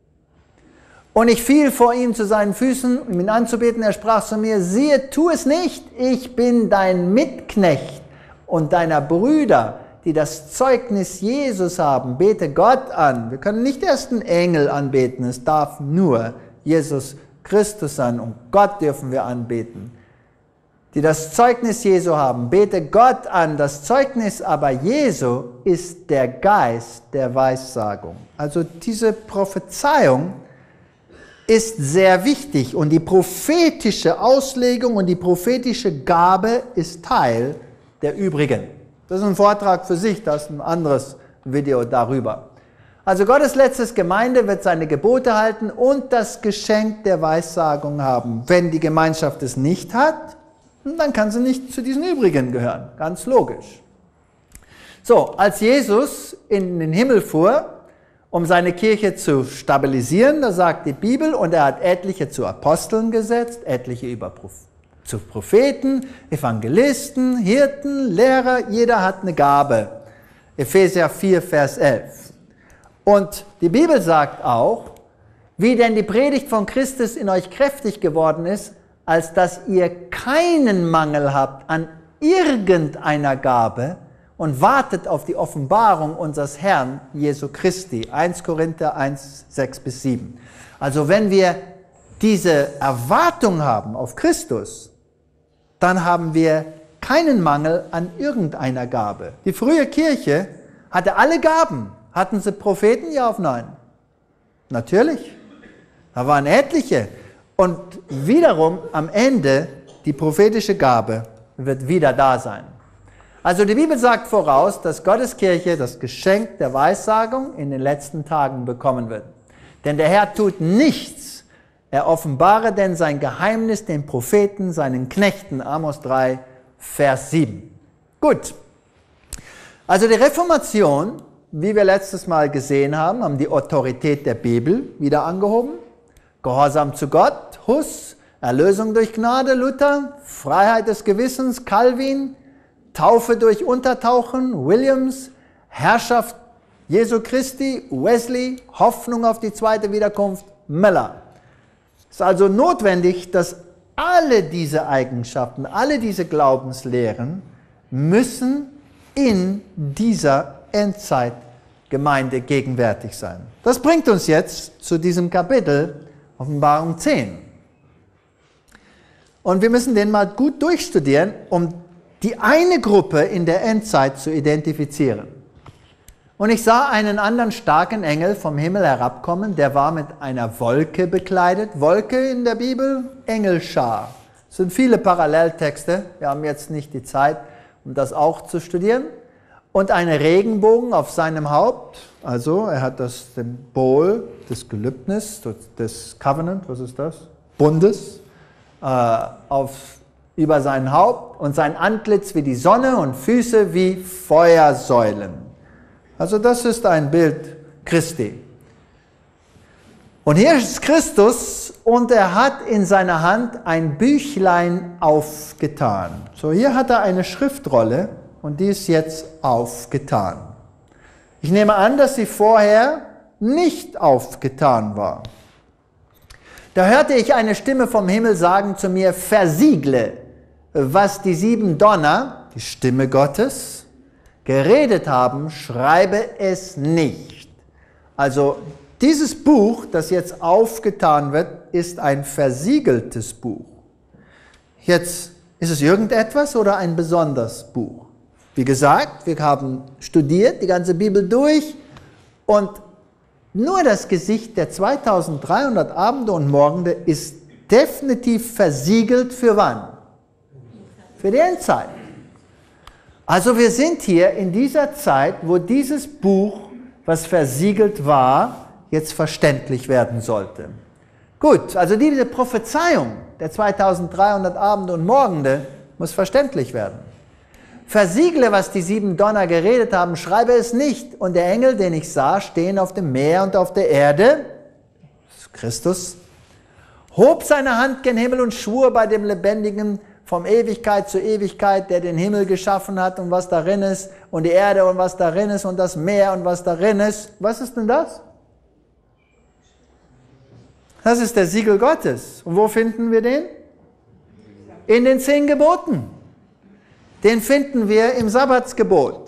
Speaker 2: Und ich fiel vor ihm zu seinen Füßen, um ihn anzubeten. Er sprach zu mir, siehe, tu es nicht. Ich bin dein Mitknecht und deiner Brüder, die das Zeugnis Jesus haben. Bete Gott an. Wir können nicht erst einen Engel anbeten. Es darf nur Jesus Christus sein. Und Gott dürfen wir anbeten. Die das Zeugnis Jesu haben, bete Gott an. Das Zeugnis aber Jesu ist der Geist der Weissagung. Also diese Prophezeiung ist sehr wichtig und die prophetische Auslegung und die prophetische Gabe ist Teil der übrigen. Das ist ein Vortrag für sich, das ist ein anderes Video darüber. Also Gottes letztes Gemeinde wird seine Gebote halten und das Geschenk der Weissagung haben. Wenn die Gemeinschaft es nicht hat, dann kann sie nicht zu diesen übrigen gehören. Ganz logisch. So, als Jesus in den Himmel fuhr, um seine Kirche zu stabilisieren, da sagt die Bibel, und er hat etliche zu Aposteln gesetzt, etliche zu Propheten, Evangelisten, Hirten, Lehrer, jeder hat eine Gabe. Epheser 4, Vers 11. Und die Bibel sagt auch, wie denn die Predigt von Christus in euch kräftig geworden ist, als dass ihr keinen Mangel habt an irgendeiner Gabe und wartet auf die Offenbarung unseres Herrn Jesu Christi. 1 Korinther 1, 6-7. Also wenn wir diese Erwartung haben auf Christus, dann haben wir keinen Mangel an irgendeiner Gabe. Die frühe Kirche hatte alle Gaben. Hatten sie Propheten? Ja auf nein. Natürlich. Da waren etliche. Und wiederum am Ende, die prophetische Gabe wird wieder da sein. Also die Bibel sagt voraus, dass Gottes Kirche das Geschenk der Weissagung in den letzten Tagen bekommen wird. Denn der Herr tut nichts. Er offenbare denn sein Geheimnis den Propheten, seinen Knechten. Amos 3, Vers 7. Gut. Also die Reformation, wie wir letztes Mal gesehen haben die Autorität der Bibel wieder angehoben. Gehorsam zu Gott, Hus, Erlösung durch Gnade, Luther, Freiheit des Gewissens, Calvin, Taufe durch Untertauchen, Williams, Herrschaft Jesu Christi, Wesley, Hoffnung auf die zweite Wiederkunft, Miller. Es ist also notwendig, dass alle diese Eigenschaften, alle diese Glaubenslehren müssen in dieser Endzeitgemeinde gegenwärtig sein. Das bringt uns jetzt zu diesem Kapitel Offenbarung 10. Und wir müssen den mal gut durchstudieren, um die eine Gruppe in der Endzeit zu identifizieren. Und ich sah einen anderen starken Engel vom Himmel herabkommen, der war mit einer Wolke bekleidet. Wolke in der Bibel, Engelschar. Es sind viele Paralleltexte, wir haben jetzt nicht die Zeit, um das auch zu studieren. Und ein Regenbogen auf seinem Haupt, also er hat das Symbol des Gelübnis, des Covenant, was ist das? Bundes, über sein Haupt und sein Antlitz wie die Sonne und Füße wie Feuersäulen. Also das ist ein Bild Christi. Und hier ist Christus und er hat in seiner Hand ein Büchlein aufgetan. So, hier hat er eine Schriftrolle und die ist jetzt aufgetan. Ich nehme an, dass sie vorher nicht aufgetan war. Da hörte ich eine Stimme vom Himmel sagen zu mir, versiegle, was die 7 Donner, die Stimme Gottes, geredet haben, schreibe es nicht. Also dieses Buch, das jetzt aufgetan wird, ist ein versiegeltes Buch. Jetzt, ist es irgendetwas oder ein besonderes Buch? Wie gesagt, wir haben studiert die ganze Bibel durch und nur das Gesicht der 2300 Abende und Morgende ist definitiv versiegelt für wann? Für die Endzeit. Also wir sind hier in dieser Zeit, wo dieses Buch, was versiegelt war, jetzt verständlich werden sollte. Gut, also diese Prophezeiung der 2300 Abende und Morgende muss verständlich werden. Versiegle, was die 7 Donner geredet haben, schreibe es nicht. Und der Engel, den ich sah, stehen auf dem Meer und auf der Erde, das ist Christus, hob seine Hand gen Himmel und schwur bei dem Lebendigen von Ewigkeit zu Ewigkeit, der den Himmel geschaffen hat und was darin ist, und die Erde und was darin ist und das Meer und was darin ist. Was ist denn das? Das ist der Siegel Gottes. Und wo finden wir den? In den 10 Geboten. Den finden wir im Sabbatsgebot.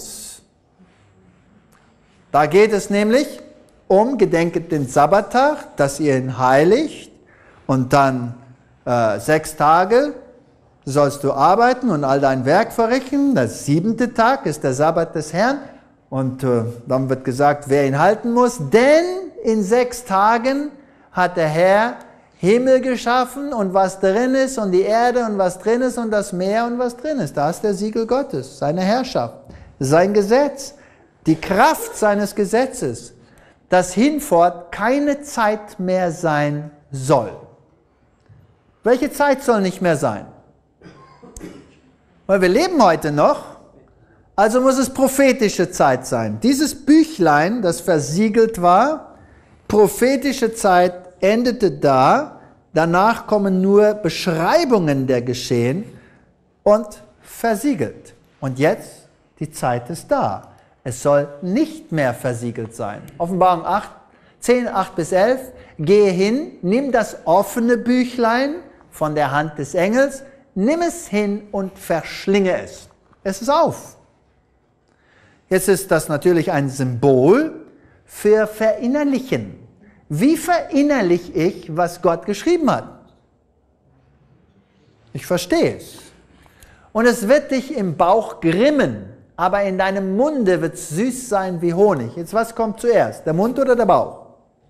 Speaker 2: Da geht es nämlich um, gedenket den Sabbattag, dass ihr ihn heiligt und dann 6 Tage sollst du arbeiten und all dein Werk verrichten. Der 7. Tag ist der Sabbat des Herrn und dann wird gesagt, wer ihn halten muss, denn in 6 Tagen hat der Herr Himmel geschaffen und was drin ist und die Erde und was drin ist und das Meer und was drin ist. Da ist der Siegel Gottes, seine Herrschaft, sein Gesetz, die Kraft seines Gesetzes, das hinfort keine Zeit mehr sein soll. Welche Zeit soll nicht mehr sein? Weil wir leben heute noch, also muss es prophetische Zeit sein. Dieses Büchlein, das versiegelt war, prophetische Zeit endete da, danach kommen nur Beschreibungen der Geschehen und versiegelt. Und jetzt, die Zeit ist da. Es soll nicht mehr versiegelt sein. Offenbarung 10, 8 bis 11, gehe hin, nimm das offene Büchlein von der Hand des Engels, nimm es hin und verschlinge es. Es ist auf. Jetzt ist das natürlich ein Symbol für Verinnerlichen. Wie verinnerliche ich, was Gott geschrieben hat? Ich verstehe es. Und es wird dich im Bauch grimmen, aber in deinem Munde wird es süß sein wie Honig. Jetzt, was kommt zuerst? Der Mund oder der Bauch?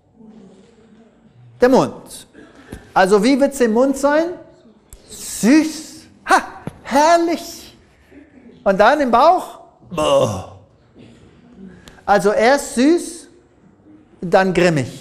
Speaker 2: Der Mund. Also wie wird es im Mund sein? Süß. Ha, herrlich. Und dann im Bauch? Boah. Also erst süß, dann grimmig.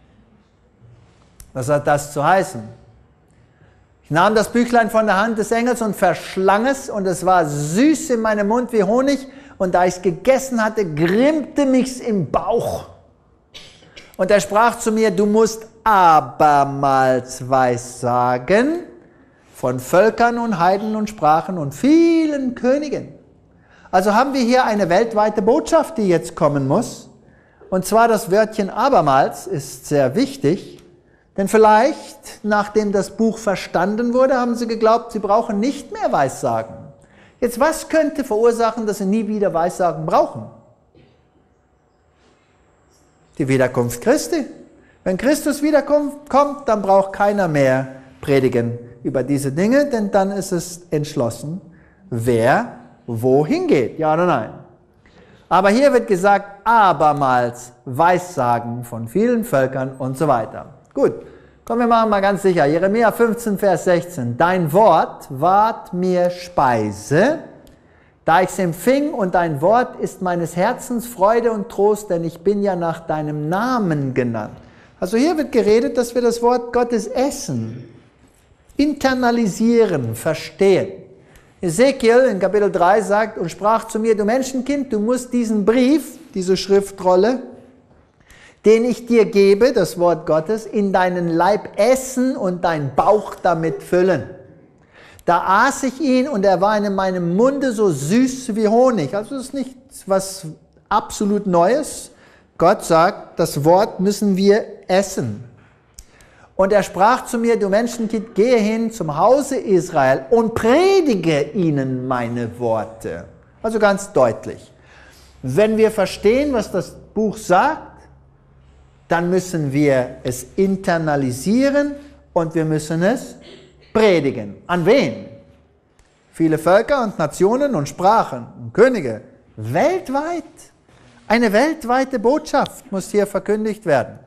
Speaker 2: Was hat das zu heißen? Ich nahm das Büchlein von der Hand des Engels und verschlang es, und es war süß in meinem Mund wie Honig, und da ich es gegessen hatte, grimmte mich's im Bauch. Und er sprach zu mir, du musst abermals Weissagen von Völkern und Heiden und Sprachen und vielen Königen. Also haben wir hier eine weltweite Botschaft, die jetzt kommen muss. Und zwar das Wörtchen abermals ist sehr wichtig, denn vielleicht, nachdem das Buch verstanden wurde, haben sie geglaubt, sie brauchen nicht mehr Weissagen. Jetzt, was könnte verursachen, dass sie nie wieder Weissagen brauchen? Die Wiederkunft Christi. Wenn Christus wiederkommt, dann braucht keiner mehr predigen über diese Dinge, denn dann ist es entschlossen, wer wohin geht. Ja oder nein? Aber hier wird gesagt, abermals Weissagen von vielen Völkern und so weiter. Gut, kommen wir mal ganz sicher. Jeremia 15, Vers 16. Dein Wort ward mir Speise, da ich es empfing, und dein Wort ist meines Herzens Freude und Trost, denn ich bin ja nach deinem Namen genannt. Also hier wird geredet, dass wir das Wort Gottes essen, internalisieren, verstehen. Ezekiel in Kapitel 3 sagt und sprach zu mir, du Menschenkind, du musst diesen Brief, diese Schriftrolle, den ich dir gebe, das Wort Gottes, in deinen Leib essen und deinen Bauch damit füllen. Da aß ich ihn und er war in meinem Munde so süß wie Honig. Also das ist nichts was absolut Neues. Gott sagt, das Wort müssen wir essen. Und er sprach zu mir, du Menschenkind, gehe hin zum Hause Israel und predige ihnen meine Worte. Also ganz deutlich. Wenn wir verstehen, was das Buch sagt, dann müssen wir es internalisieren und wir müssen es predigen. An wen? Viele Völker und Nationen und Sprachen und Könige. Weltweit. Eine weltweite Botschaft muss hier verkündigt werden.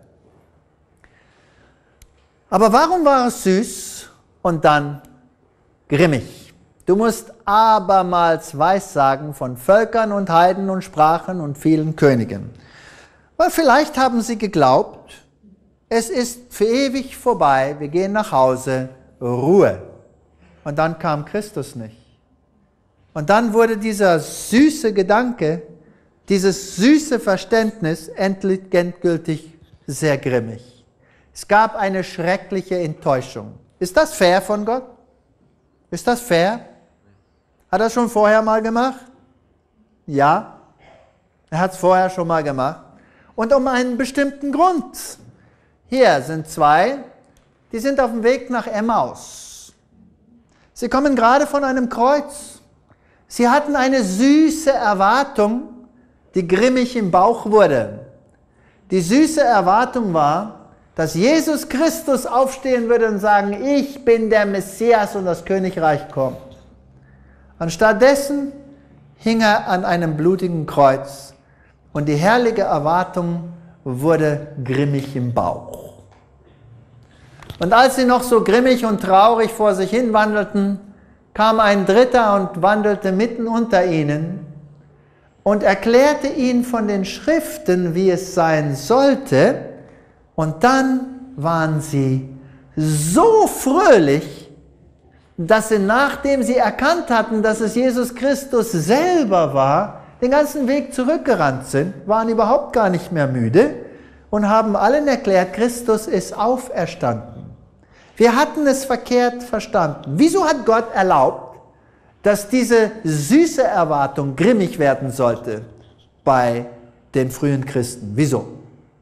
Speaker 2: Aber warum war es süß und dann grimmig? Du musst abermals Weissagen von Völkern und Heiden und Sprachen und vielen Königen. Weil vielleicht haben sie geglaubt, es ist für ewig vorbei, wir gehen nach Hause, Ruhe. Und dann kam Christus nicht. Und dann wurde dieser süße Gedanke, dieses süße Verständnis endgültig sehr grimmig. Es gab eine schreckliche Enttäuschung. Ist das fair von Gott? Ist das fair? Hat er es schon vorher mal gemacht? Ja, er hat es vorher schon mal gemacht. Und um einen bestimmten Grund. Hier sind zwei, die sind auf dem Weg nach Emmaus. Sie kommen gerade von einem Kreuz. Sie hatten eine süße Erwartung, die grimmig im Bauch wurde. Die süße Erwartung war, dass Jesus Christus aufstehen würde und sagen, ich bin der Messias und das Königreich kommt. Anstattdessen hing er an einem blutigen Kreuz und die herrliche Erwartung wurde grimmig im Bauch. Und als sie noch so grimmig und traurig vor sich hin wandelten, kam ein Dritter und wandelte mitten unter ihnen und erklärte ihnen von den Schriften, wie es sein sollte. Und dann waren sie so fröhlich, dass sie, nachdem sie erkannt hatten, dass es Jesus Christus selber war, den ganzen Weg zurückgerannt sind, waren überhaupt gar nicht mehr müde und haben allen erklärt, Christus ist auferstanden. Wir hatten es verkehrt verstanden. Wieso hat Gott erlaubt, dass diese süße Erwartung grimmig werden sollte bei den frühen Christen? Wieso?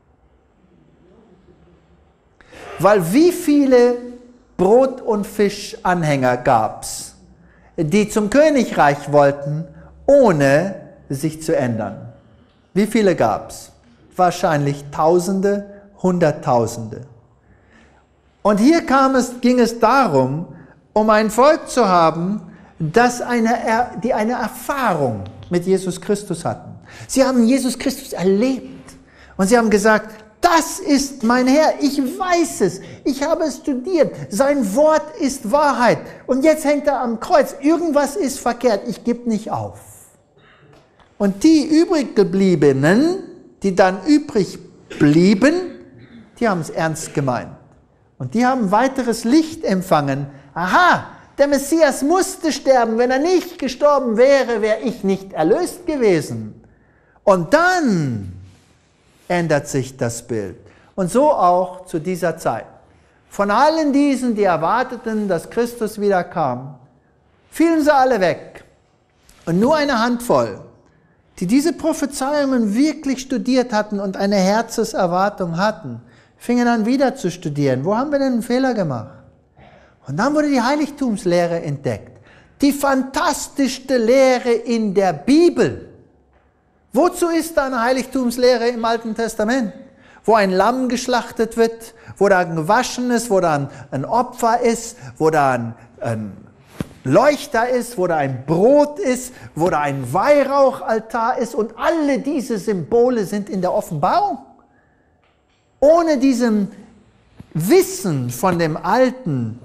Speaker 2: Weil wie viele Brot- und Fischanhänger gab es, die zum Königreich wollten, ohne sich zu ändern? Wie viele gab es? Wahrscheinlich Tausende, Hunderttausende. Und hier ging es darum, um ein Volk zu haben, die eine Erfahrung mit Jesus Christus hatten. Sie haben Jesus Christus erlebt und sie haben gesagt, das ist mein Herr, ich weiß es, ich habe es studiert, sein Wort ist Wahrheit und jetzt hängt er am Kreuz, irgendwas ist verkehrt, ich gebe nicht auf. Und die übriggebliebenen, die dann übrig blieben, die haben es ernst gemeint. Und die haben weiteres Licht empfangen. Aha, der Messias musste sterben, wenn er nicht gestorben wäre, wäre ich nicht erlöst gewesen. Und dann ändert sich das Bild. Und so auch zu dieser Zeit. Von allen diesen, die erwarteten, dass Christus wieder kam, fielen sie alle weg. Und nur eine Handvoll, die diese Prophezeiungen wirklich studiert hatten und eine Herzenserwartung hatten, fingen an wieder zu studieren. Wo haben wir denn einen Fehler gemacht? Und dann wurde die Heiligtumslehre entdeckt. Die fantastischste Lehre in der Bibel. Wozu ist da eine Heiligtumslehre im Alten Testament? Wo ein Lamm geschlachtet wird, wo da ein gewaschen ist, wo da ein Opfer ist, wo da ein Leuchter ist, wo da ein Brot ist, wo da ein Weihrauchaltar ist und alle diese Symbole sind in der Offenbarung. Ohne diesem Wissen von dem alten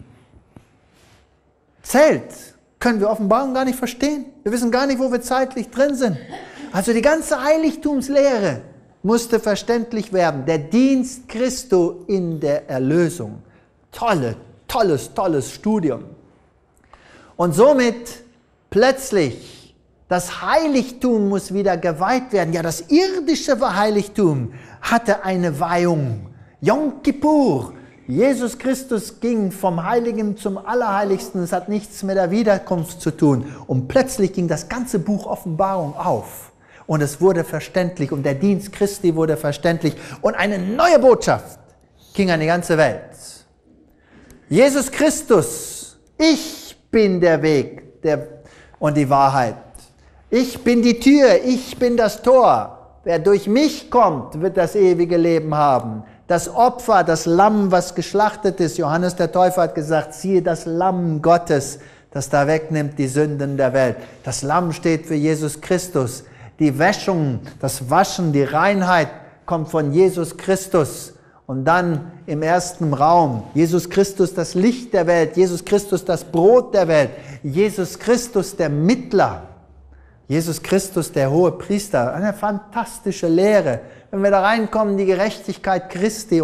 Speaker 2: Zelt können wir Offenbarung gar nicht verstehen. Wir wissen gar nicht, wo wir zeitlich drin sind. Also die ganze Heiligtumslehre musste verständlich werden. Der Dienst Christi in der Erlösung. Tolles Studium. Und somit plötzlich, das Heiligtum muss wieder geweiht werden. Ja, das irdische Heiligtum hatte eine Weihung. Yom Kippur. Jesus Christus ging vom Heiligen zum Allerheiligsten. Es hat nichts mit der Wiederkunft zu tun. Und plötzlich ging das ganze Buch Offenbarung auf. Und es wurde verständlich. Und der Dienst Christi wurde verständlich. Und eine neue Botschaft ging an die ganze Welt. Jesus Christus, ich bin der Weg und die Wahrheit. Ich bin die Tür, ich bin das Tor. Wer durch mich kommt, wird das ewige Leben haben. Das Opfer, das Lamm, was geschlachtet ist, Johannes der Täufer hat gesagt, siehe das Lamm Gottes, das da wegnimmt die Sünden der Welt. Das Lamm steht für Jesus Christus. Die Wäschung, das Waschen, die Reinheit kommt von Jesus Christus. Und dann im ersten Raum, Jesus Christus das Licht der Welt, Jesus Christus das Brot der Welt, Jesus Christus der Mittler, Jesus Christus der hohe Priester. Eine fantastische Lehre. Wenn wir da reinkommen, die Gerechtigkeit Christi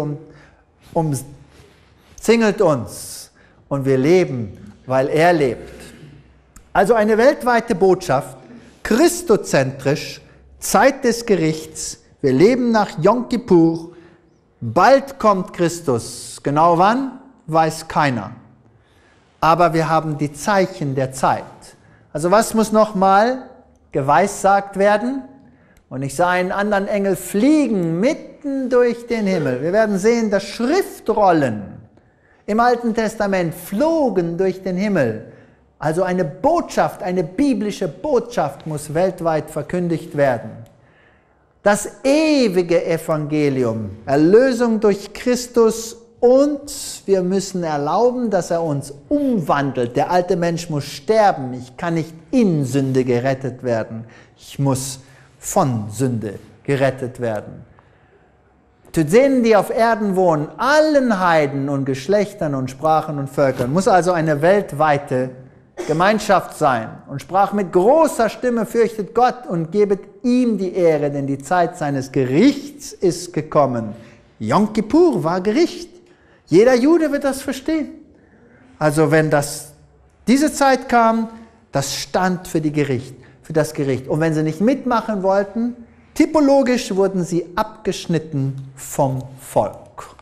Speaker 2: umzingelt uns und wir leben, weil er lebt. Also eine weltweite Botschaft, christozentrisch, Zeit des Gerichts, wir leben nach Yom Kippur, bald kommt Christus. Genau wann, weiß keiner. Aber wir haben die Zeichen der Zeit. Also was muss nochmal geweissagt werden? Und ich sah einen anderen Engel fliegen mitten durch den Himmel. Wir werden sehen, dass Schriftrollen im Alten Testament flogen durch den Himmel. Also eine Botschaft, eine biblische Botschaft muss weltweit verkündigt werden. Das ewige Evangelium, Erlösung durch Christus und wir müssen erlauben, dass er uns umwandelt. Der alte Mensch muss sterben. Ich kann nicht in Sünde gerettet werden. Ich muss von Sünde gerettet werden. Zu denen, die auf Erden wohnen, allen Heiden und Geschlechtern und Sprachen und Völkern, muss also eine weltweite Gemeinschaft sein und sprach mit großer Stimme, fürchtet Gott und gebet ihm die Ehre, denn die Zeit seines Gerichts ist gekommen. Yom Kippur war Gericht. Jeder Jude wird das verstehen. Also wenn diese Zeit kam, das stand für das Gericht. Und wenn sie nicht mitmachen wollten, typologisch wurden sie abgeschnitten vom Volk.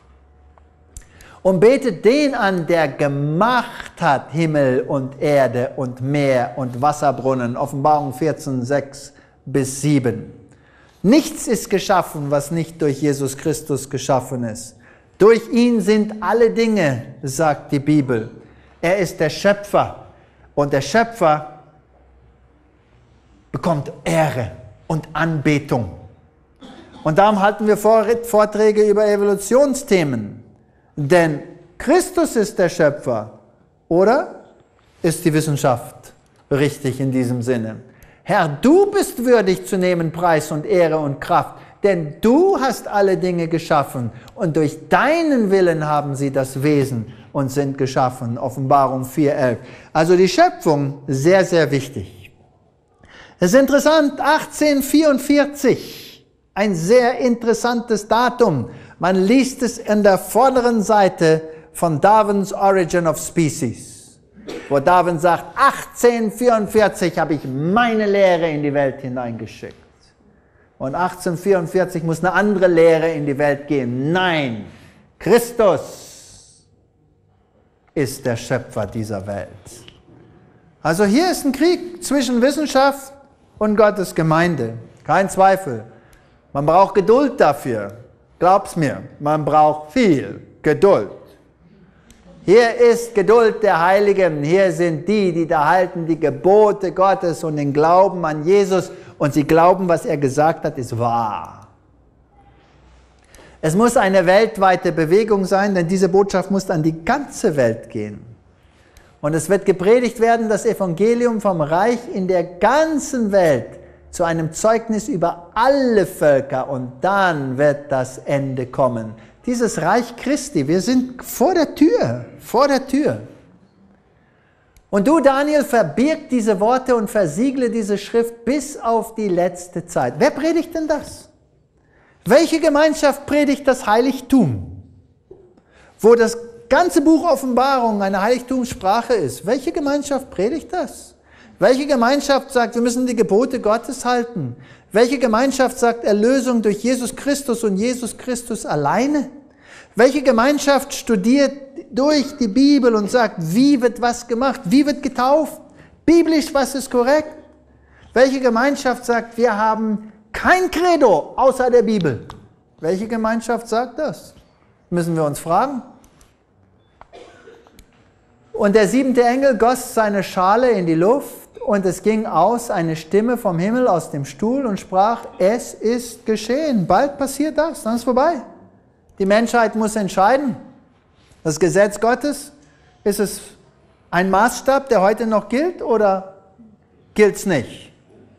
Speaker 2: Und betet den an, der gemacht hat Himmel und Erde und Meer und Wasserbrunnen. Offenbarung 14, 6 bis 7. Nichts ist geschaffen, was nicht durch Jesus Christus geschaffen ist. Durch ihn sind alle Dinge, sagt die Bibel. Er ist der Schöpfer. Und der Schöpfer bekommt Ehre und Anbetung. Und darum halten wir Vorträge über Evolutionsthemen. Denn Christus ist der Schöpfer, oder ist die Wissenschaft richtig in diesem Sinne? Herr, du bist würdig zu nehmen Preis und Ehre und Kraft, denn du hast alle Dinge geschaffen und durch deinen Willen haben sie das Wesen und sind geschaffen. Offenbarung 4,11. Also die Schöpfung, sehr, sehr wichtig. Es ist interessant, 1844, ein sehr interessantes Datum. Man liest es an der vorderen Seite von Darwin's Origin of Species, wo Darwin sagt, 1844 habe ich meine Lehre in die Welt hineingeschickt. Und 1844 muss eine andere Lehre in die Welt gehen. Nein, Christus ist der Schöpfer dieser Welt. Also hier ist ein Krieg zwischen Wissenschaft und Gottes Gemeinde. Kein Zweifel. Man braucht Geduld dafür. Glaub's mir, man braucht viel Geduld. Hier ist Geduld der Heiligen. Hier sind die, die da halten die Gebote Gottes und den Glauben an Jesus. Und sie glauben, was er gesagt hat, ist wahr. Es muss eine weltweite Bewegung sein, denn diese Botschaft muss an die ganze Welt gehen. Und es wird gepredigt werden, das Evangelium vom Reich in der ganzen Welt zu einem Zeugnis über alle Völker. Und dann wird das Ende kommen. Dieses Reich Christi, wir sind vor der Tür, vor der Tür. Und du, Daniel, verbirg diese Worte und versiegle diese Schrift bis auf die letzte Zeit. Wer predigt denn das? Welche Gemeinschaft predigt das Heiligtum? Wo das ganze Buch Offenbarung eine Heiligtumssprache ist. Welche Gemeinschaft predigt das? Welche Gemeinschaft sagt, wir müssen die Gebote Gottes halten? Welche Gemeinschaft sagt Erlösung durch Jesus Christus und Jesus Christus alleine? Welche Gemeinschaft studiert durch die Bibel und sagt, wie wird was gemacht? Wie wird getauft? Biblisch, was ist korrekt? Welche Gemeinschaft sagt, wir haben kein Credo außer der Bibel? Welche Gemeinschaft sagt das? Müssen wir uns fragen. Und der 7. Engel goss seine Schale in die Luft und es ging aus eine Stimme vom Himmel aus dem Stuhl und sprach, es ist geschehen. Bald passiert das, dann ist es vorbei. Die Menschheit muss entscheiden. Das Gesetz Gottes, ist es ein Maßstab, der heute noch gilt oder gilt es nicht?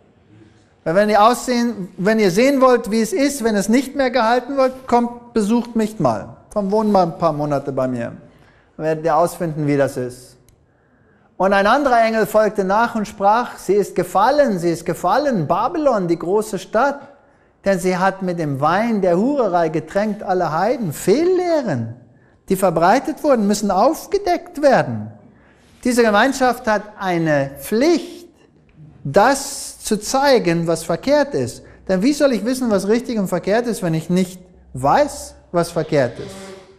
Speaker 2: Weil wenn ihr sehen wollt, wie es ist, wenn es nicht mehr gehalten wird, kommt, besucht mich mal. Komm, wohnt mal ein paar Monate bei mir. Dann werdet ihr ausfinden, wie das ist. Und ein anderer Engel folgte nach und sprach, sie ist gefallen, Babylon, die große Stadt. Denn sie hat mit dem Wein der Hurerei getränkt alle Heiden. Fehllehren, die verbreitet wurden, müssen aufgedeckt werden. Diese Gemeinschaft hat eine Pflicht, das zu zeigen, was verkehrt ist. Denn wie soll ich wissen, was richtig und verkehrt ist, wenn ich nicht weiß, was verkehrt ist?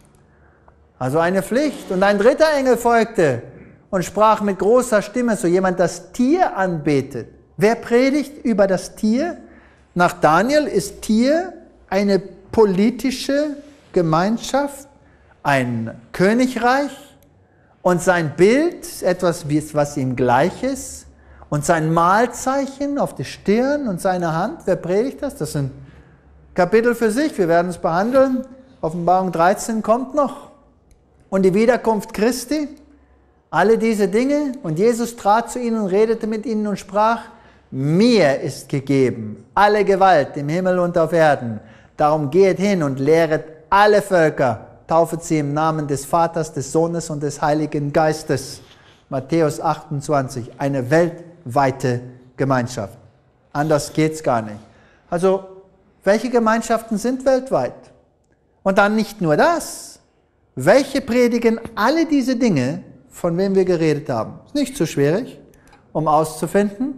Speaker 2: Also eine Pflicht. Und ein dritter Engel folgte und sprach mit großer Stimme, so jemand das Tier anbetet. Wer predigt über das Tier? Nach Daniel ist Tier eine politische Gemeinschaft, ein Königreich und sein Bild, etwas, was ihm gleich ist, und sein Mahlzeichen auf die Stirn und seine Hand. Wer predigt das? Das sind Kapitel für sich, wir werden es behandeln. Offenbarung 13 kommt noch. Und die Wiederkunft Christi, alle diese Dinge. Und Jesus trat zu ihnen und redete mit ihnen und sprach, mir ist gegeben alle Gewalt im Himmel und auf Erden. Darum geht hin und lehret alle Völker, taufet sie im Namen des Vaters, des Sohnes und des Heiligen Geistes. Matthäus 28, eine weltweite Gemeinschaft. Anders geht's gar nicht. Also, welche Gemeinschaften sind weltweit? Und dann nicht nur das. Welche predigen alle diese Dinge, von wem wir geredet haben? Ist nicht so schwierig, um auszufinden.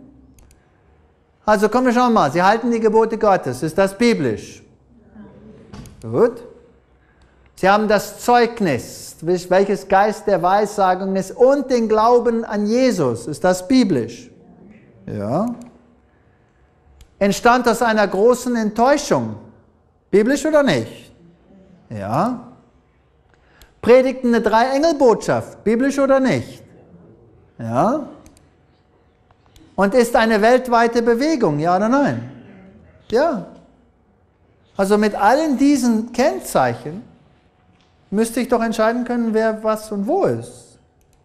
Speaker 2: Also kommen wir schauen mal, sie halten die Gebote Gottes. Ist das biblisch? Gut. Sie haben das Zeugnis, welches Geist der Weissagung ist, und den Glauben an Jesus. Ist das biblisch? Ja. Entstand aus einer großen Enttäuschung. Biblisch oder nicht? Ja. Predigten eine Drei-Engel-Botschaft. Biblisch oder nicht? Ja. Und ist eine weltweite Bewegung, ja oder nein? Ja. Also mit allen diesen Kennzeichen müsste ich doch entscheiden können, wer was und wo ist.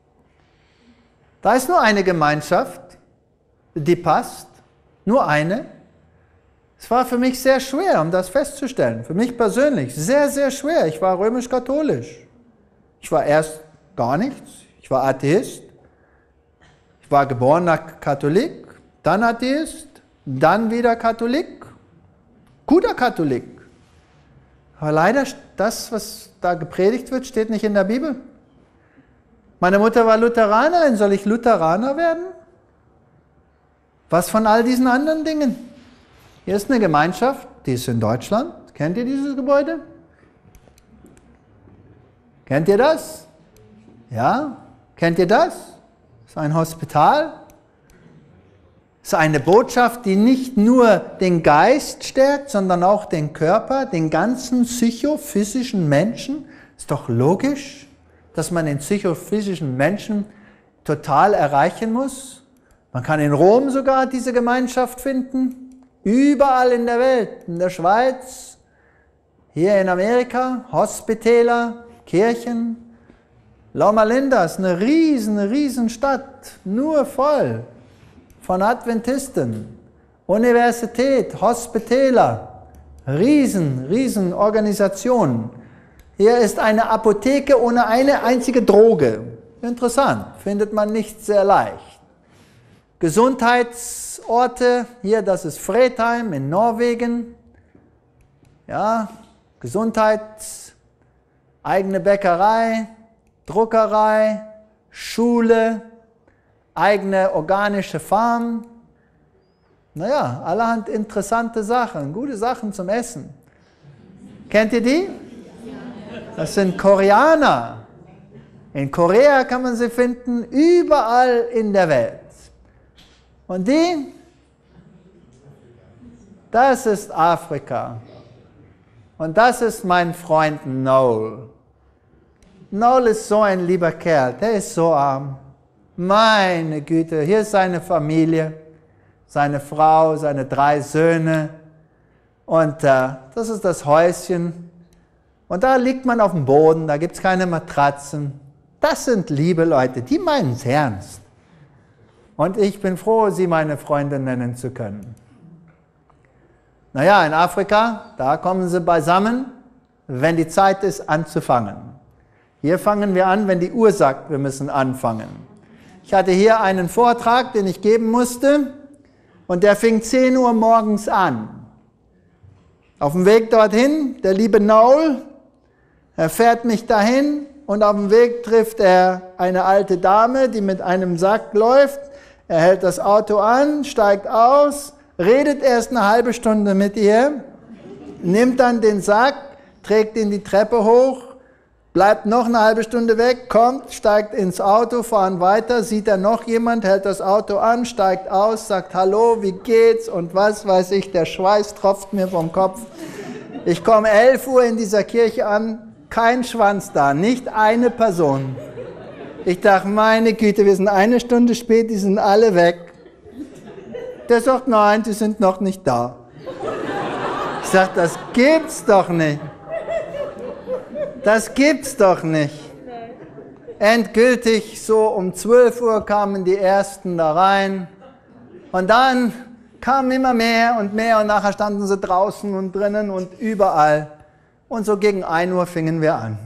Speaker 2: Da ist nur eine Gemeinschaft, die passt. Nur eine. Es war für mich sehr schwer, um das festzustellen. Für mich persönlich sehr, sehr schwer. Ich war römisch-katholisch. Ich war erst gar nichts. Ich war Atheist. Ich war geborener Katholik, dann Atheist, dann wieder Katholik. Guter Katholik. Aber leider, das, was da gepredigt wird, steht nicht in der Bibel. Meine Mutter war Lutheranerin. Soll ich Lutheraner werden? Was von all diesen anderen Dingen? Hier ist eine Gemeinschaft, die ist in Deutschland. Kennt ihr dieses Gebäude? Kennt ihr das? Ja? Kennt ihr das? Das ist ein Hospital. Das ist eine Botschaft, die nicht nur den Geist stärkt, sondern auch den Körper, den ganzen psychophysischen Menschen. Ist doch logisch, dass man den psychophysischen Menschen total erreichen muss. Man kann in Rom sogar diese Gemeinschaft finden, überall in der Welt, in der Schweiz, hier in Amerika, Hospitäler, Kirchen. Loma Linda ist eine riesen Stadt, nur voll von Adventisten, Universität, Hospitäler, riesen Organisationen. Hier ist eine Apotheke ohne eine einzige Droge. Interessant, findet man nicht sehr leicht. Gesundheitsorte, hier das ist Fredheim in Norwegen. Ja, Gesundheits, eigene Bäckerei, Druckerei, Schule, eigene organische Farm. Naja, allerhand interessante Sachen, gute Sachen zum Essen. Kennt ihr die? Das sind Koreaner. In Korea kann man sie finden, überall in der Welt. Und die, das ist Afrika. Und das ist mein Freund Noel. Noel ist so ein lieber Kerl, der ist so arm. Meine Güte, hier ist seine Familie, seine Frau, seine 3 Söhne. Und das ist das Häuschen. Und da liegt man auf dem Boden, da gibt es keine Matratzen. Das sind liebe Leute, die meinen es ernst. Und ich bin froh, sie meine Freunde nennen zu können. Naja, in Afrika, da kommen sie beisammen, wenn die Zeit ist, anzufangen. Hier fangen wir an, wenn die Uhr sagt, wir müssen anfangen. Ich hatte hier einen Vortrag, den ich geben musste, und der fing 10 Uhr morgens an. Auf dem Weg dorthin, der liebe Noel, er fährt mich dahin, und auf dem Weg trifft er eine alte Dame, die mit einem Sack läuft. Er hält das Auto an, steigt aus, redet erst eine halbe Stunde mit ihr, nimmt dann den Sack, trägt ihn die Treppe hoch, bleibt noch eine halbe Stunde weg, kommt, steigt ins Auto, fahren weiter, sieht er noch jemand, hält das Auto an, steigt aus, sagt Hallo, wie geht's und was weiß ich, der Schweiß tropft mir vom Kopf. Ich komme 11 Uhr in dieser Kirche an, kein Schwanz da, nicht eine Person. Ich dachte, meine Güte, wir sind eine Stunde spät, die sind alle weg. Der sagt, nein, die sind noch nicht da. Ich sage, das gibt's doch nicht. Das gibt's doch nicht. Endgültig, so um 12 Uhr kamen die Ersten da rein. Und dann kamen immer mehr und nachher standen sie draußen und drinnen und überall. Und so gegen 1 Uhr fingen wir an.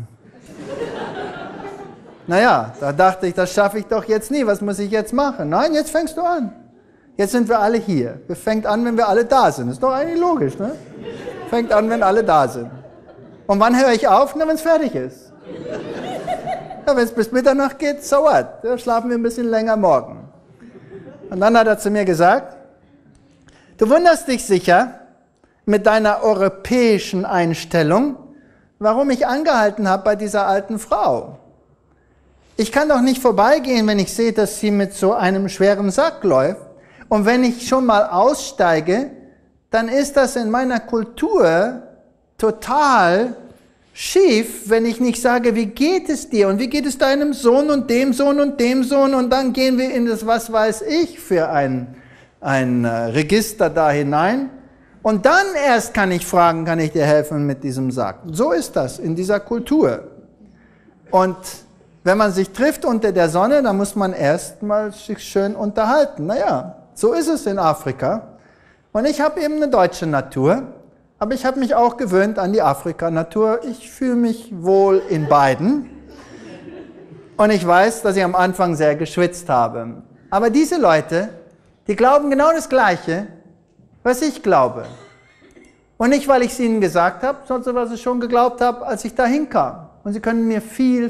Speaker 2: Naja, da dachte ich, das schaffe ich doch jetzt nie. Was muss ich jetzt machen? Nein, jetzt fängst du an. Jetzt sind wir alle hier. Wir fängt an, wenn wir alle da sind. Ist doch eigentlich logisch, ne? Fängt an, wenn alle da sind. Und wann höre ich auf? Na, wenn es fertig ist. Ja, wenn es bis Mitternacht geht, so what? Da schlafen wir ein bisschen länger morgen. Und dann hat er zu mir gesagt, du wunderst dich sicher mit deiner europäischen Einstellung, warum ich angehalten habe bei dieser alten Frau. Ich kann doch nicht vorbeigehen, wenn ich sehe, dass sie mit so einem schweren Sack läuft. Und wenn ich schon mal aussteige, dann ist das in meiner Kultur total schief, wenn ich nicht sage, wie geht es dir und wie geht es deinem Sohn und dem Sohn und dem Sohn und dann gehen wir in das, was weiß ich, für ein Register da hinein. Und dann erst kann ich fragen, kann ich dir helfen mit diesem Sack. So ist das in dieser Kultur. Und wenn man sich trifft unter der Sonne, dann muss man erst mal sich schön unterhalten. Naja, so ist es in Afrika. Und ich habe eben eine deutsche Natur, aber ich habe mich auch gewöhnt an die Afrika-Natur. Ich fühle mich wohl in beiden. Und ich weiß, dass ich am Anfang sehr geschwitzt habe. Aber diese Leute, die glauben genau das Gleiche, was ich glaube. Und nicht, weil ich es ihnen gesagt habe, sondern weil ich schon geglaubt habe, als ich dahin kam. Und sie können mir viel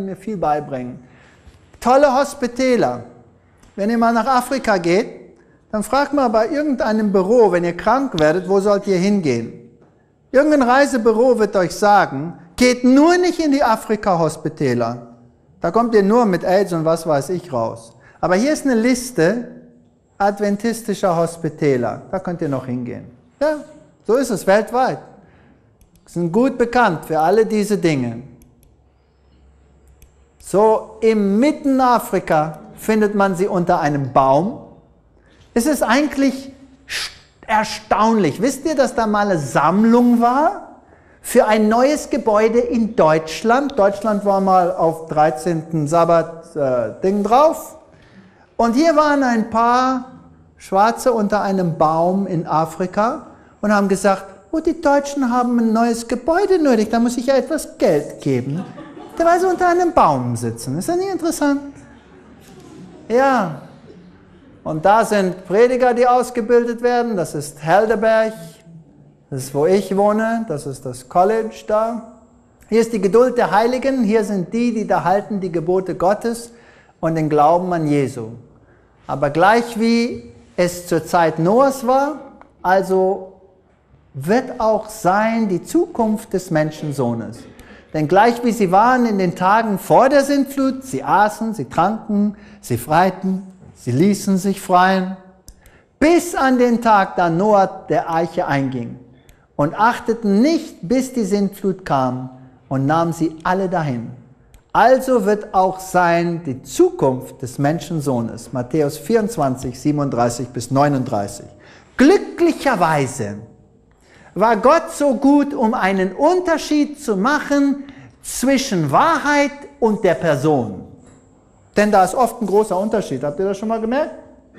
Speaker 2: beibringen. Tolle Hospitäler. Wenn ihr mal nach Afrika geht, dann fragt mal bei irgendeinem Büro, wenn ihr krank werdet, wo sollt ihr hingehen? Irgendein Reisebüro wird euch sagen, geht nur nicht in die Afrika-Hospitäler. Da kommt ihr nur mit AIDS und was weiß ich raus. Aber hier ist eine Liste adventistischer Hospitäler. Da könnt ihr noch hingehen. Ja, so ist es weltweit. Sind gut bekannt für alle diese Dinge. So im Mitten Afrika findet man sie unter einem Baum. Es ist eigentlich erstaunlich. Wisst ihr, dass da mal eine Sammlung war für ein neues Gebäude in Deutschland? Deutschland war mal auf 13. Sabbat Ding drauf. Und hier waren ein paar Schwarze unter einem Baum in Afrika und haben gesagt, oh, die Deutschen haben ein neues Gebäude nötig, da muss ich ja etwas Geld geben. Da war sie unter einem Baum sitzen. Ist das nicht interessant? Ja. Und da sind Prediger, die ausgebildet werden. Das ist Helderberg. Das ist, wo ich wohne. Das ist das College da. Hier ist die Geduld der Heiligen. Hier sind die, die da halten die Gebote Gottes und den Glauben an Jesu. Aber gleich wie es zur Zeit Noahs war, also wird auch sein die Zukunft des Menschensohnes. Denn gleich wie sie waren in den Tagen vor der Sintflut, sie aßen, sie tranken, sie freiten, sie ließen sich freien, bis an den Tag, da Noah der Arche einging und achteten nicht, bis die Sintflut kam und nahm sie alle dahin. Also wird auch sein die Zukunft des Menschensohnes. Matthäus 24, 37 bis 39. Glücklicherweise war Gott so gut, um einen Unterschied zu machen zwischen Wahrheit und der Person. Denn da ist oft ein großer Unterschied. Habt ihr das schon mal gemerkt?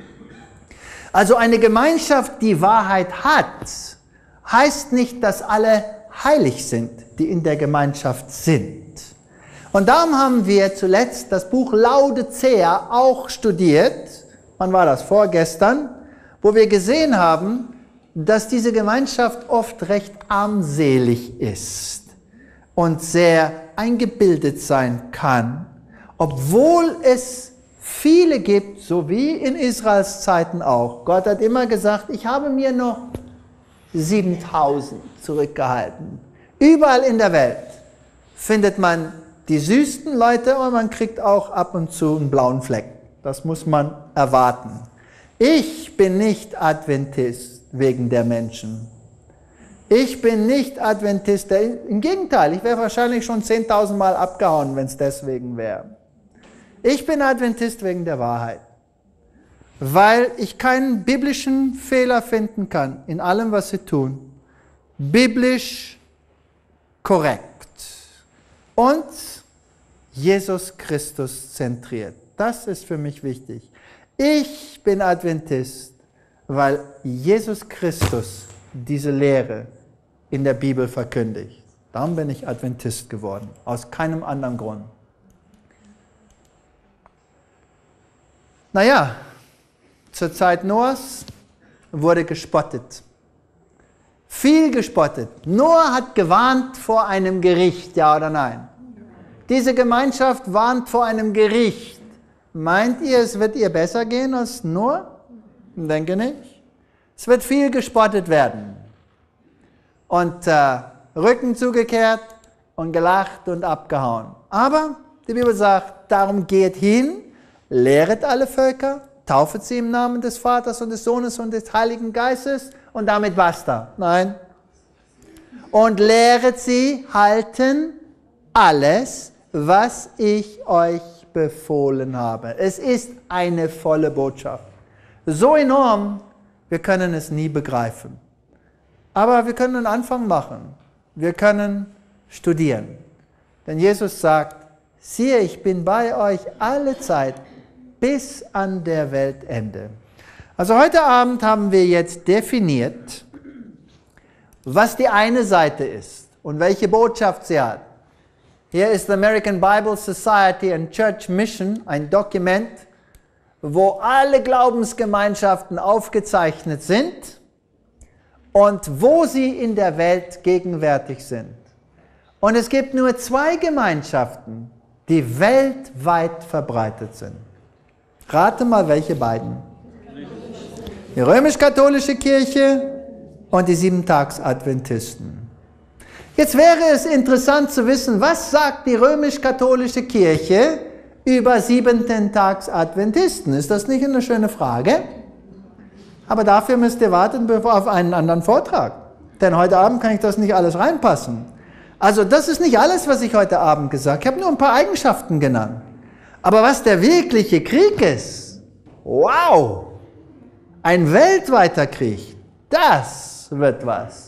Speaker 2: Also eine Gemeinschaft, die Wahrheit hat, heißt nicht, dass alle heilig sind, die in der Gemeinschaft sind. Und darum haben wir zuletzt das Buch Laodicea auch studiert. Wann war das? Vorgestern, wo wir gesehen haben, dass diese Gemeinschaft oft recht armselig ist und sehr eingebildet sein kann, obwohl es viele gibt, so wie in Israels Zeiten auch. Gott hat immer gesagt, ich habe mir noch 7000 zurückgehalten. Überall in der Welt findet man die süßesten Leute und man kriegt auch ab und zu einen blauen Fleck. Das muss man erwarten. Ich bin nicht Adventist wegen der Menschen. Ich bin nicht Adventist. Im Gegenteil, ich wäre wahrscheinlich schon 10.000 Mal abgehauen, wenn es deswegen wäre. Ich bin Adventist wegen der Wahrheit. Weil ich keinen biblischen Fehler finden kann in allem, was sie tun. Biblisch korrekt. Und Jesus Christus zentriert. Das ist für mich wichtig. Ich bin Adventist, weil Jesus Christus diese Lehre in der Bibel verkündigt. Darum bin ich Adventist geworden, aus keinem anderen Grund. Naja, zur Zeit Noahs wurde gespottet. Viel gespottet. Noah hat gewarnt vor einem Gericht, ja oder nein? Diese Gemeinschaft warnt vor einem Gericht. Meint ihr, es wird ihr besser gehen als Noah? Denke nicht. Es wird viel gespottet werden. Und Rücken zugekehrt und gelacht und abgehauen. Aber die Bibel sagt, darum geht hin, lehret alle Völker, taufet sie im Namen des Vaters und des Sohnes und des Heiligen Geistes und damit basta. Nein. Und lehret sie halten alles, was ich euch befohlen habe. Es ist eine volle Botschaft. So enorm, wir können es nie begreifen. Aber wir können einen Anfang machen. Wir können studieren. Denn Jesus sagt, siehe, ich bin bei euch alle Zeit bis an der Weltende. Also heute Abend haben wir jetzt definiert, was die eine Seite ist und welche Botschaft sie hat. Hier ist the American Bible Society and Church Mission, ein Dokument, wo alle Glaubensgemeinschaften aufgezeichnet sind und wo sie in der Welt gegenwärtig sind. Und es gibt nur 2 Gemeinschaften, die weltweit verbreitet sind. Rate mal, welche beiden. die römisch-katholische Kirche und die Siebentagsadventisten. Jetzt wäre es interessant zu wissen, was sagt die römisch-katholische Kirche über Siebentagsadventisten? Ist das nicht eine schöne Frage? Aber dafür müsst ihr warten auf einen anderen Vortrag. Denn heute Abend kann ich das nicht alles reinpassen. Also das ist nicht alles, was ich heute Abend gesagt habe. Ich habe nur ein paar Eigenschaften genannt. Aber was der wirkliche Krieg ist, wow, ein weltweiter Krieg, das wird was.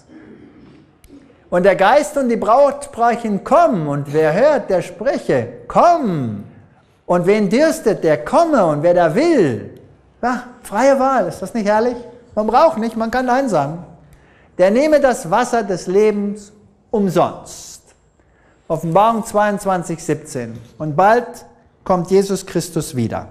Speaker 2: Und der Geist und die Braut sprechen, komm, und wer hört, der spreche, komm. Und wen dürstet, der komme, und wer da will. Ja, freie Wahl, ist das nicht herrlich? Man braucht nicht, man kann Nein sagen. Der nehme das Wasser des Lebens umsonst. Offenbarung 22,17. Und bald kommt Jesus Christus wieder.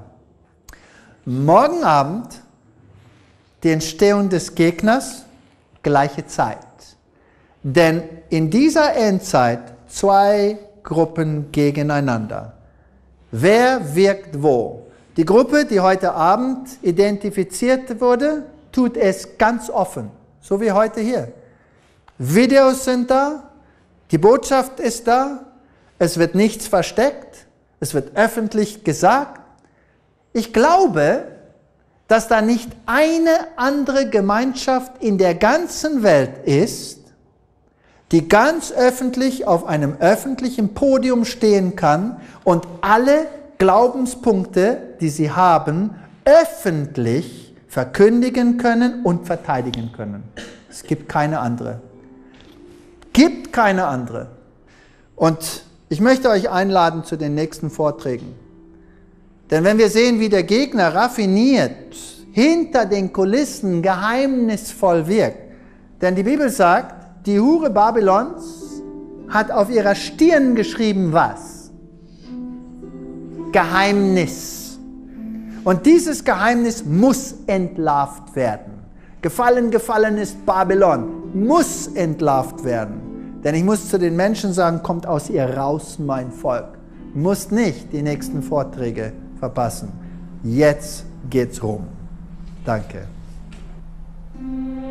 Speaker 2: Morgen Abend die Entstehung des Gegners, gleiche Zeit. Denn in dieser Endzeit zwei Gruppen gegeneinander. Wer wirkt wo? Die Gruppe, die heute Abend identifiziert wurde, tut es ganz offen, so wie heute hier. Videos sind da, die Botschaft ist da, es wird nichts versteckt, es wird öffentlich gesagt. Ich glaube, dass da nicht eine andere Gemeinschaft in der ganzen Welt ist, die ganz öffentlich auf einem öffentlichen Podium stehen kann und alle Glaubenspunkte, die sie haben, öffentlich verkündigen können und verteidigen können. Es gibt keine andere. Gibt keine andere. Und ich möchte euch einladen zu den nächsten Vorträgen. Denn wenn wir sehen, wie der Gegner raffiniert, hinter den Kulissen geheimnisvoll wirkt, denn die Bibel sagt, die Hure Babylons hat auf ihrer Stirn geschrieben, was? Geheimnis. Und dieses Geheimnis muss entlarvt werden. Gefallen, gefallen ist Babylon, muss entlarvt werden. Denn ich muss zu den Menschen sagen, kommt aus ihr raus, mein Volk. Du musst nicht die nächsten Vorträge verpassen. Jetzt geht's rum. Danke.